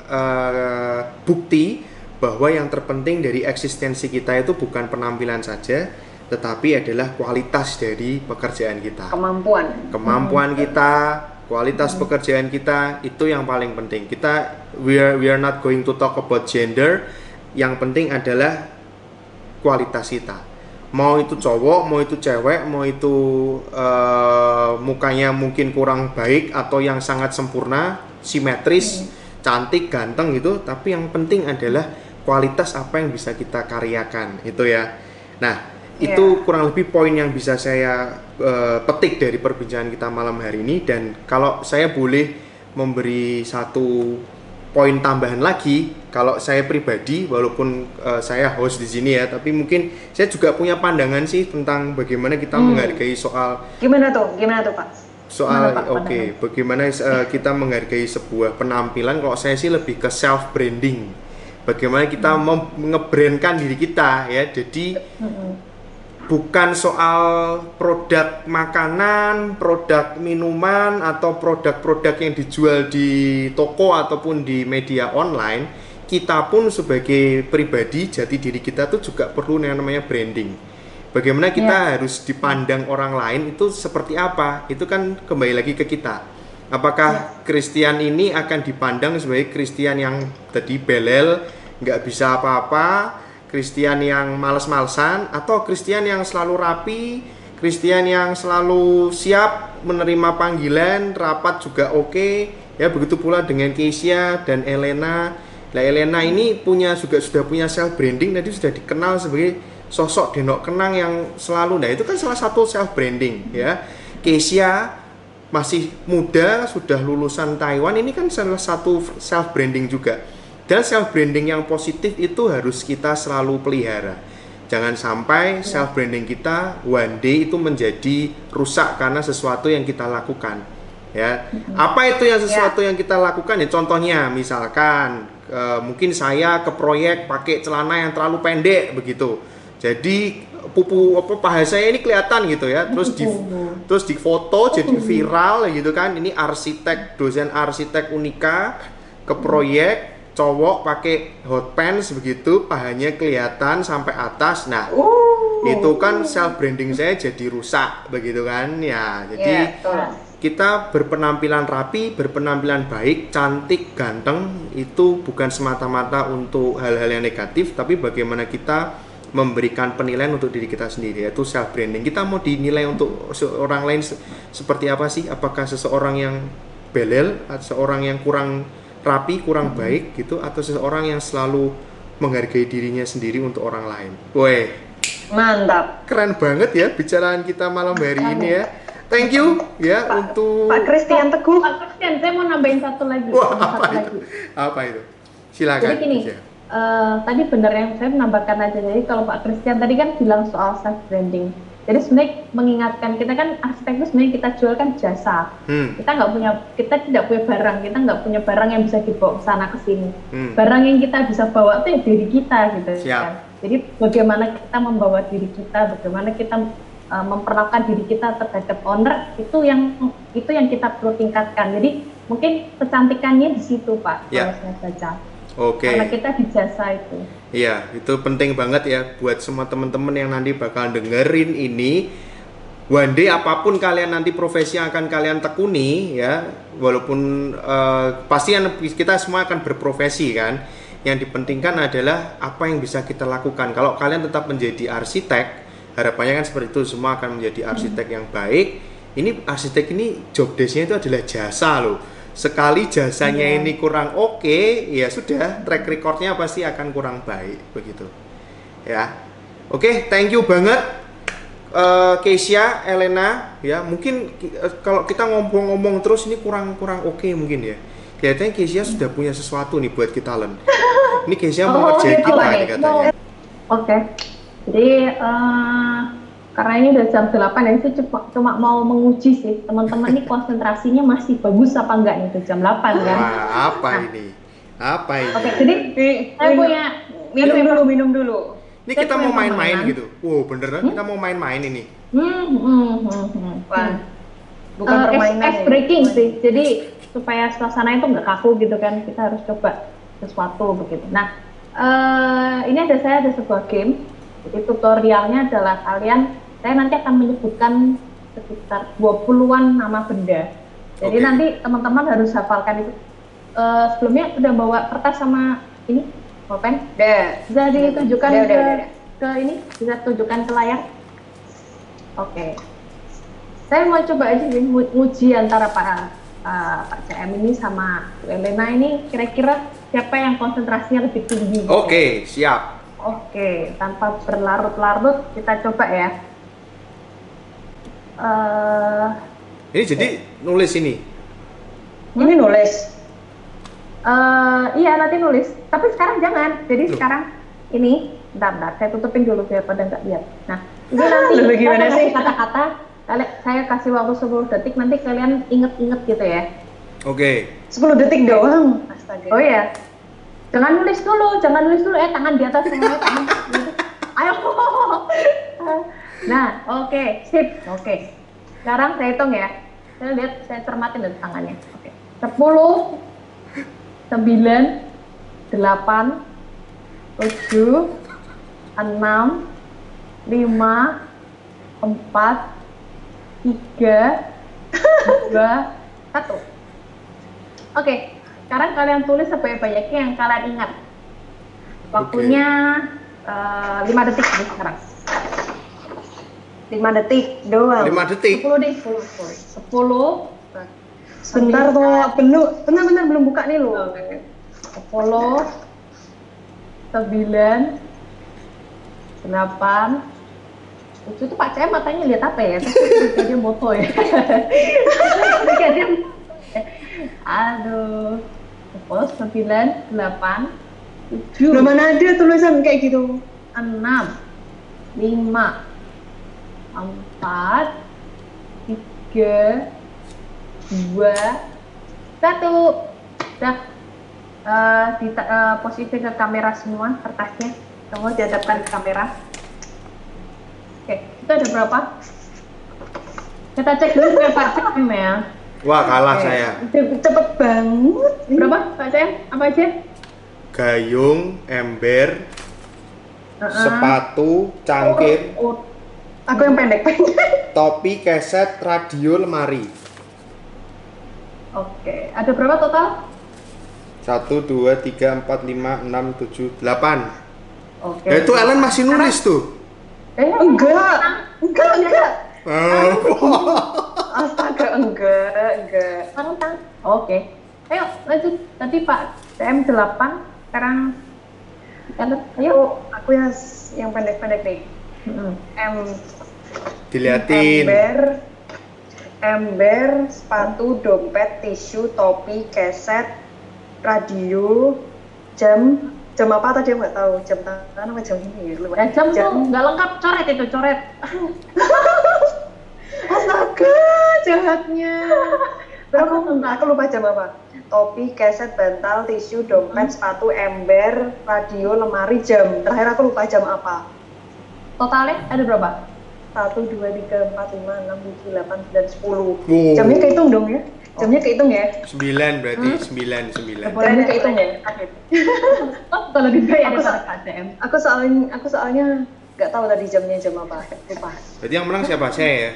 [SPEAKER 2] bukti bahwa yang terpenting dari eksistensi kita itu bukan penampilan saja, tetapi adalah kualitas dari pekerjaan kita. Kemampuan kita, kualitas pekerjaan kita, itu yang paling penting. We are not going to talk about gender. Yang penting adalah kualitas kita. Mau itu cowok, mau itu cewek, mau itu mukanya mungkin kurang baik atau yang sangat sempurna, simetris, cantik, ganteng gitu, tapi yang penting adalah kualitas apa yang bisa kita karyakan itu ya. Nah, itu kurang lebih poin yang bisa saya petik dari perbincangan kita malam hari ini. Dan kalau saya boleh memberi satu poin tambahan lagi, kalau saya pribadi, walaupun saya host di sini ya, tapi mungkin saya juga punya pandangan sih tentang bagaimana kita menghargai soal.
[SPEAKER 3] Gimana tuh Pak?
[SPEAKER 2] Soal bagaimana kita menghargai sebuah penampilan, kalau saya sih lebih ke self branding. Bagaimana kita nge-brandkan diri kita ya. Jadi bukan soal produk makanan, produk minuman atau produk-produk yang dijual di toko ataupun di media online. Kita pun sebagai pribadi, jati diri kita tuh juga perlu yang namanya branding. Bagaimana kita harus dipandang orang lain itu seperti apa? Itu kan kembali lagi ke kita. Apakah Christian ini akan dipandang sebagai Christian yang tadi belel, nggak bisa apa-apa, Christian yang males-malesan, atau Christian yang selalu rapi, Christian yang selalu siap menerima panggilan, rapat juga oke. Ya, begitu pula dengan Keisha dan Elena. Nah, Elena ini sudah punya self branding, tadi sudah dikenal sebagai sosok Denok Kenang yang selalu, nah itu kan salah satu self branding ya. Keisha masih muda, sudah lulusan Taiwan, ini kan salah satu self branding juga. Dan self branding yang positif itu harus kita selalu pelihara. Jangan sampai self branding kita one day itu menjadi rusak karena sesuatu yang kita lakukan. Ya, apa itu yang sesuatu yang kita lakukan? Ya contohnya, misalkan mungkin saya ke proyek pakai celana yang terlalu pendek begitu. Jadi paha saya ini kelihatan gitu ya. Terus di foto jadi viral gitu kan. Ini dosen arsitek Unika ke proyek, cowok pakai hot pants begitu, pahanya kelihatan sampai atas. Nah, itu kan self branding saya jadi rusak begitu kan. Ya, jadi kita berpenampilan rapi, berpenampilan baik, cantik, ganteng itu bukan semata-mata untuk hal-hal yang negatif, tapi bagaimana kita memberikan penilaian untuk diri kita sendiri, yaitu self branding. Kita mau dinilai untuk orang lain seperti apa sih? Apakah seseorang yang belel, atau seseorang yang kurang rapi, kurang baik gitu, atau seseorang yang selalu menghargai dirinya sendiri untuk orang lain? Weh,
[SPEAKER 3] mantap.
[SPEAKER 2] Keren banget ya bicaraan kita malam hari ini ya. Thank you ya untuk
[SPEAKER 3] Pak Christian Teguh.
[SPEAKER 4] Pak Christian, saya mau nambahin satu lagi.
[SPEAKER 2] Wah, apa itu? Silakan.
[SPEAKER 4] Jadi gini, tadi benar yang saya menambahkan aja. Jadi kalau Pak Christian tadi kan bilang soal self branding. Jadi sebenarnya mengingatkan kita kan arsitek itu sebenarnya kita jual kan jasa. Kita tidak punya barang, kita nggak punya barang yang bisa dibawa ke sana ke sini. Barang yang kita bisa bawa itu ya diri kita gitu. Kan. Jadi bagaimana kita membawa diri kita, bagaimana kita memperlakukan diri kita terhadap owner, itu yang kita perlu tingkatkan. Jadi mungkin kecantikannya di situ Pak, kalau saya baca. Karena kita dijasa itu.
[SPEAKER 2] Iya, itu penting banget ya buat semua teman-teman yang nanti bakal dengerin ini. One day apapun kalian nanti profesi yang akan kalian tekuni ya, walaupun pasti kita semua akan berprofesi kan. Yang dipentingkan adalah apa yang bisa kita lakukan. Kalau kalian tetap menjadi arsitek, harapannya kan seperti itu, semua akan menjadi arsitek yang baik. Ini arsitek ini job desk-nya itu adalah jasa loh. Sekali jasanya ini kurang oke, ya sudah, track record-nya pasti akan kurang baik begitu. Ya. Oke, thank you banget Keisha, Elena ya. Mungkin kalau kita ngomong-ngomong terus ini kurang oke mungkin ya. Kelihatannya Keisha sudah punya sesuatu nih buat kita talent. Ini Keisha mau ngerjain kita nih katanya.
[SPEAKER 4] Oke. Jadi karena ini udah jam 8 dan saya cuma mau menguji sih teman-teman ini konsentrasinya masih bagus apa enggak nih, udah jam 8 kan.
[SPEAKER 2] Wah, apa ini?
[SPEAKER 4] Oke, jadi saya punya
[SPEAKER 3] minum dulu.
[SPEAKER 2] Ini kita mau main-main gitu. Wow, beneran kita mau main-main ini.
[SPEAKER 3] Wah. Bukan permainan.
[SPEAKER 4] Ice breaking sih. Jadi supaya suasana itu nggak kaku gitu kan, kita harus coba sesuatu begitu. Nah, ini saya ada sebuah game. Jadi tutorialnya adalah saya nanti akan menyebutkan sekitar 20-an nama benda. Jadi nanti teman-teman harus hafalkan itu. Sebelumnya udah bawa kertas sama ini, pulpen? Bisa ditunjukkan ke ini, bisa tunjukkan ke layar. Oke. Saya mau coba aja nih uji antara Pak CM ini sama Elena ini, kira-kira siapa yang konsentrasinya lebih tinggi?
[SPEAKER 2] Oke, siap.
[SPEAKER 4] Oke, tanpa berlarut-larut kita coba ya.
[SPEAKER 2] Ini jadi nulis ini.
[SPEAKER 3] Ini nulis.
[SPEAKER 4] Iya nanti nulis. Tapi sekarang jangan. Jadi sekarang ini, bentar, saya tutupin dulu biar pada nggak lihat. Nah, ini nanti
[SPEAKER 3] gimana sih
[SPEAKER 4] kata-kata Saya kasih waktu 10 detik, nanti kalian inget-inget gitu ya.
[SPEAKER 2] Oke.
[SPEAKER 3] 10 detik doang. Astaga.
[SPEAKER 4] Oh ya. Jangan nulis dulu, tangan di atas semua. Ayo. Nah, oke, sip. Oke. Sekarang saya hitung ya. Saya cermatin dari tangannya. Oke. 10, 9, 8, 7, 6, 5, 4, 3, 2, 1. Oke, sekarang kalian tulis sebanyak-banyaknya yang kalian ingat. Waktunya 5 detik nih sekarang.
[SPEAKER 3] 5 detik doang.
[SPEAKER 2] 5 detik.
[SPEAKER 4] 10 deh, 10.
[SPEAKER 3] Bentar tuh, benar belum buka nih lo.
[SPEAKER 4] 10, 9, 8. Itu Pak CM matanya lihat apa ya? Terus dia moto ya. Aduh. 10, 9, 8, 7.
[SPEAKER 3] Belum mana ada tulisan kayak gitu.
[SPEAKER 4] 6, 5, 4, 3, 2, 1. Udah. Posisi ke kamera semua kertasnya. Kamu dihadapkan ke kamera. Oke, itu ada berapa? Kita cek dulu ya Pak CM ya.
[SPEAKER 2] Wah, kalah saya.
[SPEAKER 3] Cepet banget.
[SPEAKER 4] Berapa Pak CM? Apa aja?
[SPEAKER 2] Gayung, ember, sepatu, cangkir,
[SPEAKER 3] Aku yang pendek-pendek.
[SPEAKER 2] topi, keset, radio, lemari.
[SPEAKER 4] Oke, ada berapa total?
[SPEAKER 2] 1, 2, 3, 4, 5, 6, 7, 8.
[SPEAKER 4] Oke.
[SPEAKER 2] Itu Ellen masih nulis tuh.
[SPEAKER 3] Enggak.
[SPEAKER 2] Oh.
[SPEAKER 3] Astaga, enggak.
[SPEAKER 4] Tang. Oke. Ayo lanjut. Tadi Pak CM 8, sekarang Ellen, ayo.
[SPEAKER 3] Aku yang pendek-pendek nih.
[SPEAKER 2] Diliatin.
[SPEAKER 3] Ember, sepatu, dompet, tisu, topi, keset, radio, jam apa tadi aku nggak tahu, jam tangan apa jam ini ya?
[SPEAKER 4] Jam tuh nggak lengkap, coret.
[SPEAKER 3] Astaga, jahatnya. Aku lupa jam apa. Topi, keset, bantal, tisu, dompet, sepatu, ember, radio, lemari, jam. Terakhir aku lupa jam apa.
[SPEAKER 4] Totalnya ada berapa?
[SPEAKER 3] 1, 2, 3, 4, 5, 6, 7, 8, 9, 10.
[SPEAKER 2] Wow.
[SPEAKER 3] Jamnya kehitung dong ya? Jamnya kehitung ya?
[SPEAKER 2] 9 berarti 9.
[SPEAKER 3] Jamnya kehitung ya?
[SPEAKER 4] Oh, kalau lebih baik ada Pak CM.
[SPEAKER 3] Aku soalnya nggak tahu tadi jamnya jam apa. Lupa.
[SPEAKER 2] Berarti yang menang siapa? Saya ya?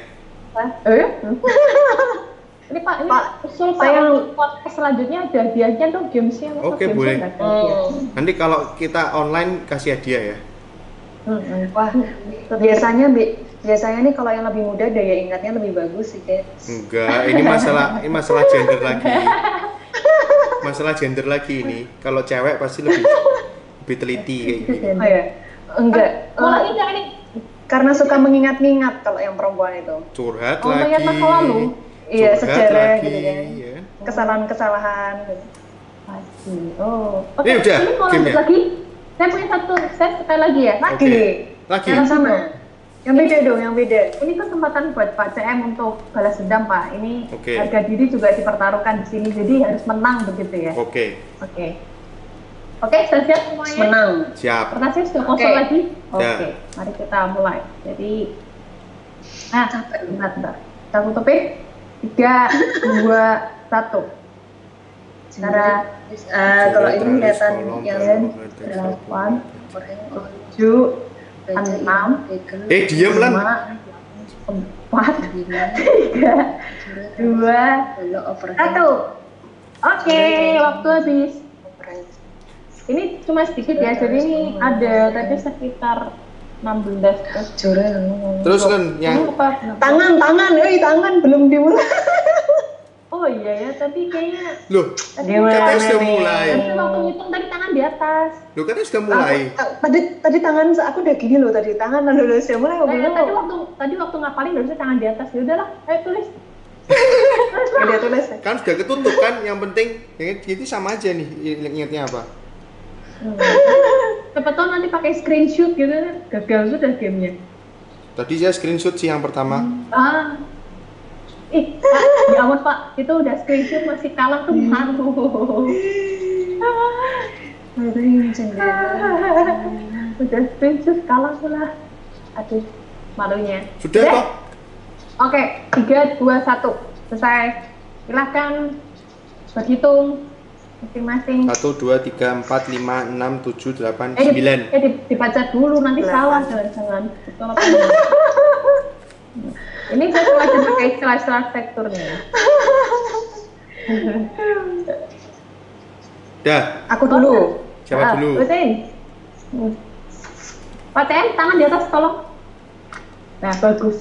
[SPEAKER 4] Ini Pak, usul Pak yang podcast selanjutnya ada hadiahnya dong gamesnya.
[SPEAKER 2] Oke, boleh. Nanti kalau kita online kasih hadiah ya.
[SPEAKER 3] Wah, biasanya nih kalau yang lebih muda daya ingatnya lebih bagus sih guys.
[SPEAKER 2] Enggak, ini masalah gender lagi. Masalah gender lagi ini. Kalau cewek pasti lebih teliti kayak gini.
[SPEAKER 3] Oh ya, enggak.
[SPEAKER 4] Malah ini
[SPEAKER 3] karena suka mengingat-ingat kalau yang perempuan itu.
[SPEAKER 2] Curhat
[SPEAKER 4] lagi.
[SPEAKER 2] Mengingat
[SPEAKER 4] masa lalu.
[SPEAKER 3] Iya, sejarah
[SPEAKER 2] lagi,
[SPEAKER 3] gitu kan.
[SPEAKER 2] Ya.
[SPEAKER 3] Kesalahan-kesalahan.
[SPEAKER 4] Pasti. Oh.
[SPEAKER 2] Ini udah
[SPEAKER 4] Ini mau lanjut lagi. Saya punya satu set sekali lagi ya.
[SPEAKER 2] Lagi.
[SPEAKER 3] Yang sama. Yang beda dong, yang beda.
[SPEAKER 4] Ini kesempatan buat Pak CM untuk balas dendam Pak. Ini harga diri juga dipertaruhkan di sini, jadi harus menang begitu ya.
[SPEAKER 2] Oke,
[SPEAKER 4] saya siap semuanya.
[SPEAKER 3] Menang.
[SPEAKER 2] Siap.
[SPEAKER 4] Pertanyaan sudah kosong lagi.
[SPEAKER 2] Ya.
[SPEAKER 4] Mari kita mulai. Jadi, bentar. Kita tutupin. 3, 2, 1. Cara
[SPEAKER 3] kalau ini kelihatan yang
[SPEAKER 4] 8, 7, 6,
[SPEAKER 2] diam Lan.
[SPEAKER 4] 4, 3, 2, 1. Oke, waktu habis. Ini cuma sedikit ya, jadi ini ada tadi sekitar 16
[SPEAKER 2] Terus kan yang
[SPEAKER 3] tangan belum dimulai.
[SPEAKER 4] Oh iya ya, tapi kayaknya
[SPEAKER 2] loh, katanya sudah mulai.
[SPEAKER 4] Tapi waktu ngitung tadi tangan di atas.
[SPEAKER 2] Loh, katanya sudah mulai.
[SPEAKER 3] Tadi tangan aku udah gini loh, tadi tangan udah sudah mulai.
[SPEAKER 4] Tadi waktu ngapalin harusnya tangan di atas. Ya udahlah, ayo tulis.
[SPEAKER 3] Dia tulis.
[SPEAKER 2] Kan sudah ketutup kan, yang penting yang itu sama aja nih ingatnya apa.
[SPEAKER 4] Siapa tahu nanti pakai screenshot gitu, gagal sudah gamenya.
[SPEAKER 2] Tadi saya screenshot sih yang pertama.
[SPEAKER 4] Ih, Pak, ya ampun Pak, itu udah screenshot masih kalah tuh malu. Udah screenshot kalah pula. Aduh, malunya.
[SPEAKER 2] Sudah kok.
[SPEAKER 4] Oke, 3, 2, 1. Selesai. Silahkan berhitung masing-masing.
[SPEAKER 2] 1, 2, 3, 4, 5, 6, 7, 8, 9.
[SPEAKER 4] Dibaca dulu, nanti salah. Jangan. Ini saya sengaja pakai istilah-istilah strukturnya.
[SPEAKER 2] Dah.
[SPEAKER 3] Aku dulu.
[SPEAKER 2] Siapa dulu?
[SPEAKER 4] Bacain. Pak CM, tangan di atas tolong. Nah, bagus.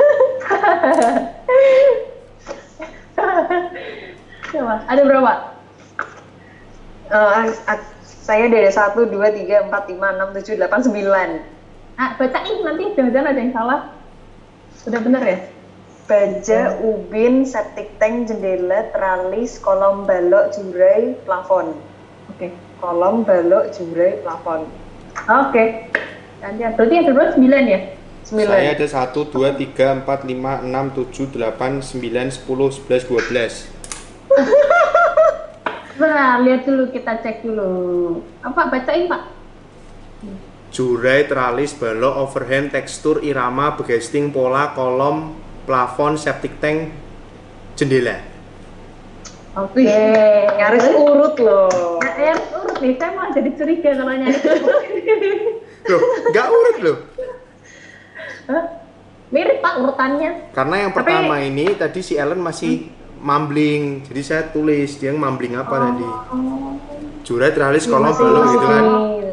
[SPEAKER 4] Coba, ada berapa?
[SPEAKER 3] Saya dari 1, 2, 3, 4, 5, 6, 7, 8, 9.
[SPEAKER 4] Bacain, nanti jangan-jangan ada yang salah. Sudah benar ya?
[SPEAKER 3] Baja, ubin, septic tank, jendela, teralis, kolom, balok, jurai, plafon.
[SPEAKER 4] Oke.
[SPEAKER 3] Kolom, balok, jurai, plafon.
[SPEAKER 4] Oke. Gantian. Berarti yang kedua 9 ya?
[SPEAKER 3] 9.
[SPEAKER 2] Saya ada 1, 2, 3, 4, 5, 6, 7, 8, 9, 10, 11, 12.
[SPEAKER 4] Nah, lihat dulu, kita cek dulu. Apa? Bacain, Pak.
[SPEAKER 2] Jurai, teralis, balok, overhand, tekstur, irama, begesting, pola, kolom, plafon, septic tank, jendela.
[SPEAKER 4] Oke.
[SPEAKER 3] Nyaris urut loh.
[SPEAKER 4] Nah, yang urut nih, saya malah jadi curiga kalau nyari.
[SPEAKER 2] Loh, nggak urut loh.
[SPEAKER 4] Mirip Pak urutannya.
[SPEAKER 2] Karena yang pertama ini tadi si Ellen masih mumbling, jadi saya tulis dia mumbling apa tadi. Jurai, teralis, kolom, balok gitu kan.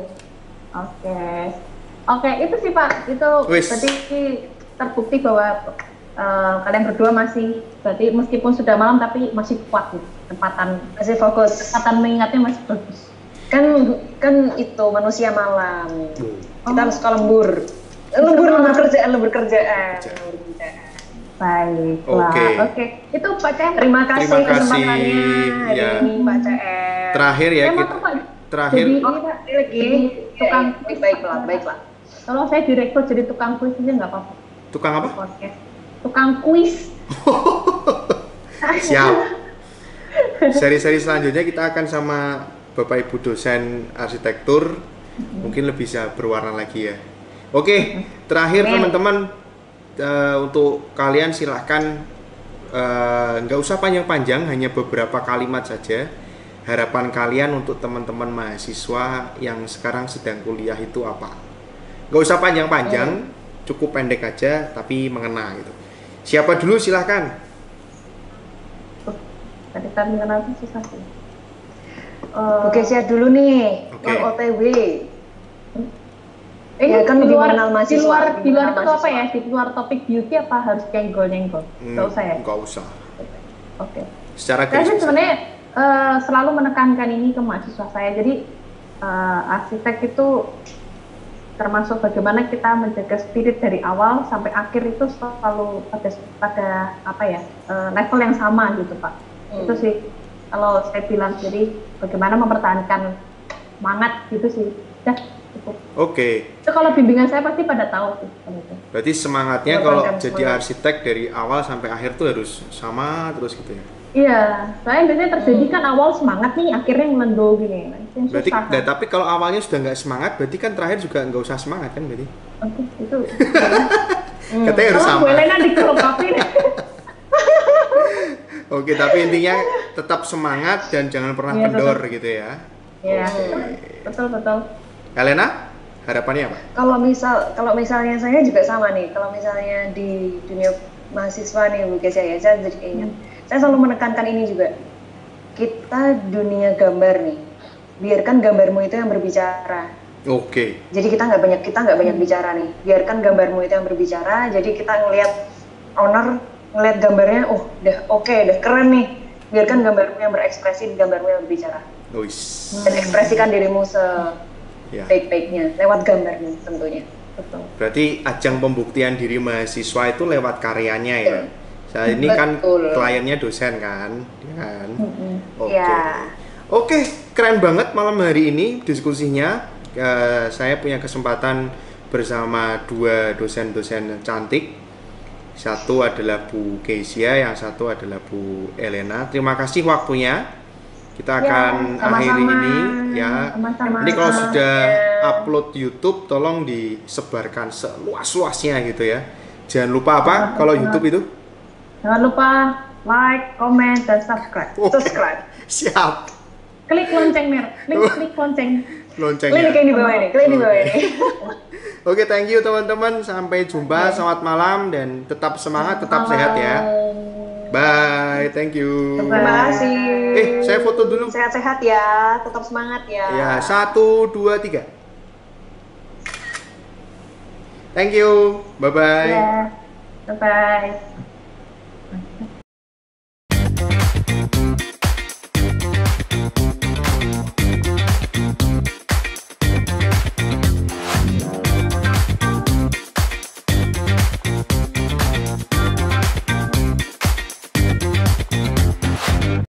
[SPEAKER 4] Oke, itu sih Pak, itu berarti terbukti bahwa kalian berdua masih, berarti meskipun sudah malam tapi masih kuat nih,
[SPEAKER 3] masih fokus,
[SPEAKER 4] tempatan mengingatnya masih bagus.
[SPEAKER 3] Kan itu manusia malam, kita harus lembur kerjaan.
[SPEAKER 4] Baiklah, oke. Itu Pak CM.
[SPEAKER 3] Terima kasih kesempatannya
[SPEAKER 2] ya.
[SPEAKER 3] hari ini Pak CM.
[SPEAKER 2] Terakhir ya, terakhir.
[SPEAKER 3] Lagi
[SPEAKER 4] tukang
[SPEAKER 3] baiklah.
[SPEAKER 4] Kalau saya direkrut jadi tukang kuis aja nggak apa-apa.
[SPEAKER 2] Tukang apa?
[SPEAKER 4] Podcast. Tukang kuis.
[SPEAKER 2] Siap. Seri-seri selanjutnya kita akan sama Bapak Ibu dosen arsitektur, mungkin lebih bisa berwarna lagi ya. Oke, terakhir teman-teman, untuk kalian silahkan nggak usah panjang-panjang, hanya beberapa kalimat saja. Harapan kalian untuk teman-teman mahasiswa yang sekarang sedang kuliah itu apa? Nggak usah panjang-panjang, cukup pendek aja tapi mengena gitu. Siapa dulu silahkan.
[SPEAKER 4] Tadi mengenal itu susah sih.
[SPEAKER 3] Oke, siap dulu nih. Yang OTW. Ya kan lebih mengenal mahasiswa.
[SPEAKER 4] Di luar itu apa ya? Di luar topik beauty apa harus nyenggol-nyenggol? Nggak usah ya?
[SPEAKER 2] Nggak usah.
[SPEAKER 4] Oke.
[SPEAKER 2] Secara
[SPEAKER 4] saya sih sebenarnya selalu menekankan ini ke mahasiswa saya. Jadi arsitek itu termasuk bagaimana kita menjaga spirit dari awal sampai akhir itu selalu pada apa ya, level yang sama gitu Pak. Itu sih kalau saya bilang, jadi bagaimana mempertahankan semangat gitu sih.
[SPEAKER 2] Oke.
[SPEAKER 4] Itu kalau bimbingan saya pasti pada tahu sih.
[SPEAKER 2] Berarti semangatnya kalau jadi arsitek dari awal sampai akhir tuh harus sama terus gitu ya?
[SPEAKER 4] Iya, saya biasanya terjadi kan awal semangat nih, akhirnya ngelendo gini.
[SPEAKER 2] Berarti, tapi kalau awalnya sudah nggak semangat, berarti kan terakhir juga nggak usah semangat kan berarti?
[SPEAKER 4] Oke, itu.
[SPEAKER 2] Katanya harus sama.
[SPEAKER 4] Bu Elena dikelopapin.
[SPEAKER 2] Oke, tapi intinya tetap semangat dan jangan pernah kendor gitu ya?
[SPEAKER 4] Iya, betul.
[SPEAKER 2] Elena, harapannya apa?
[SPEAKER 3] Kalau misalnya saya juga sama nih. Kalau misalnya di dunia mahasiswa nih Bu Kesia ya, saya jadi keinget. Saya selalu menekankan ini juga. Kita dunia gambar nih. Biarkan gambarmu itu yang berbicara.
[SPEAKER 2] Oke.
[SPEAKER 3] Jadi kita nggak banyak bicara nih. Biarkan gambarmu itu yang berbicara. Jadi kita ngelihat owner, ngelihat gambarnya, udah keren nih. Biarkan gambarmu yang berekspresi, gambarmu yang berbicara. Dan ekspresikan dirimu baik-baiknya lewat gambarnya tentunya.
[SPEAKER 4] Betul.
[SPEAKER 2] Berarti ajang pembuktian diri mahasiswa itu lewat karyanya ya. Saat ini kan kliennya dosen kan, Oke, keren banget malam hari ini diskusinya. Saya punya kesempatan bersama dua dosen-dosen cantik. Satu adalah Bu Kezia, yang satu adalah Bu Elena. Terima kasih waktunya. Kita akan akhiri ini ya.
[SPEAKER 4] Sama-sama.
[SPEAKER 2] Ini kalau sudah upload YouTube, tolong disebarkan seluas-luasnya gitu ya. Jangan lupa apa kalau YouTube itu?
[SPEAKER 4] Jangan lupa like, comment, dan subscribe.
[SPEAKER 3] Subscribe.
[SPEAKER 2] Siap.
[SPEAKER 4] Klik lonceng klik lonceng.
[SPEAKER 2] Loncengnya.
[SPEAKER 3] Klik di bawah ini, klik di bawah ini.
[SPEAKER 2] Oke, thank you teman-teman. Sampai jumpa. Selamat malam dan tetap semangat, tetap sehat ya. Bye. Thank you.
[SPEAKER 3] Terima kasih.
[SPEAKER 2] Saya foto dulu.
[SPEAKER 3] Sehat-sehat ya, tetap semangat ya.
[SPEAKER 2] Ya, 1, 2, 3. Thank you. Bye-bye.
[SPEAKER 4] Ya. Bye-bye.